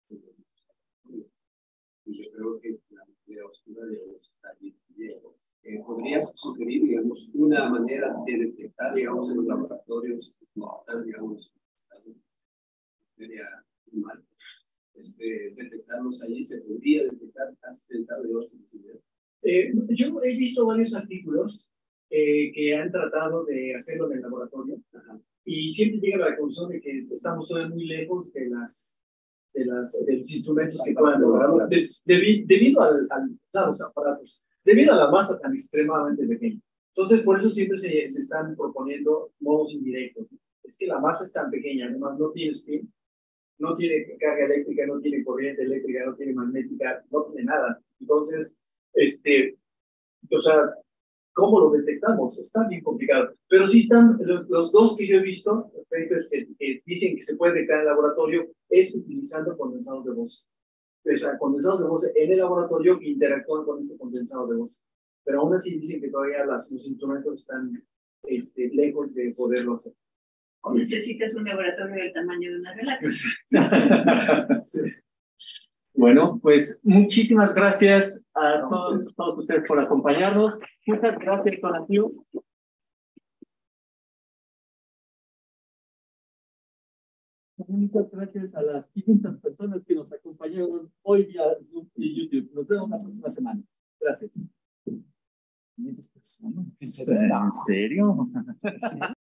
Y yo creo que la materia oscura, digamos, está bien. ¿Podrías sugerir, digamos, una manera de detectar, digamos, en los laboratorios, digamos, sería mal, detectarlos allí? ¿Se podría detectar? ¿Has pensado en esa posibilidad? Yo he visto varios artículos que han tratado de hacerlo en el laboratorio, y siempre llega a la conclusión de que estamos todavía muy lejos de los instrumentos que puedan lograr, debido a los aparatos, debido a la masa tan extremadamente pequeña. Entonces, por eso siempre se están proponiendo modos indirectos. Es que la masa es tan pequeña, además no tiene spin, no tiene carga eléctrica, no tiene corriente eléctrica, no tiene magnética, no tiene nada. Entonces, o sea, ¿cómo lo detectamos? Está bien complicado. Pero sí están los dos que yo he visto, que dicen que se puede detectar en el laboratorio, es utilizando condensados de voz. O sea, condensados de voz en el laboratorio que interactúan con este condensado de voz. Pero aún así dicen que todavía los instrumentos están lejos de poderlo hacer. O necesitas un laboratorio del tamaño de una galaxia. Sí. Bueno, pues muchísimas gracias a todos ustedes por acompañarnos. Muchas gracias, Tonatiu. Muchas gracias a las 500 personas que nos acompañaron hoy vía Zoom y YouTube. Nos vemos la próxima semana. Gracias. ¿500 personas? ¿En serio?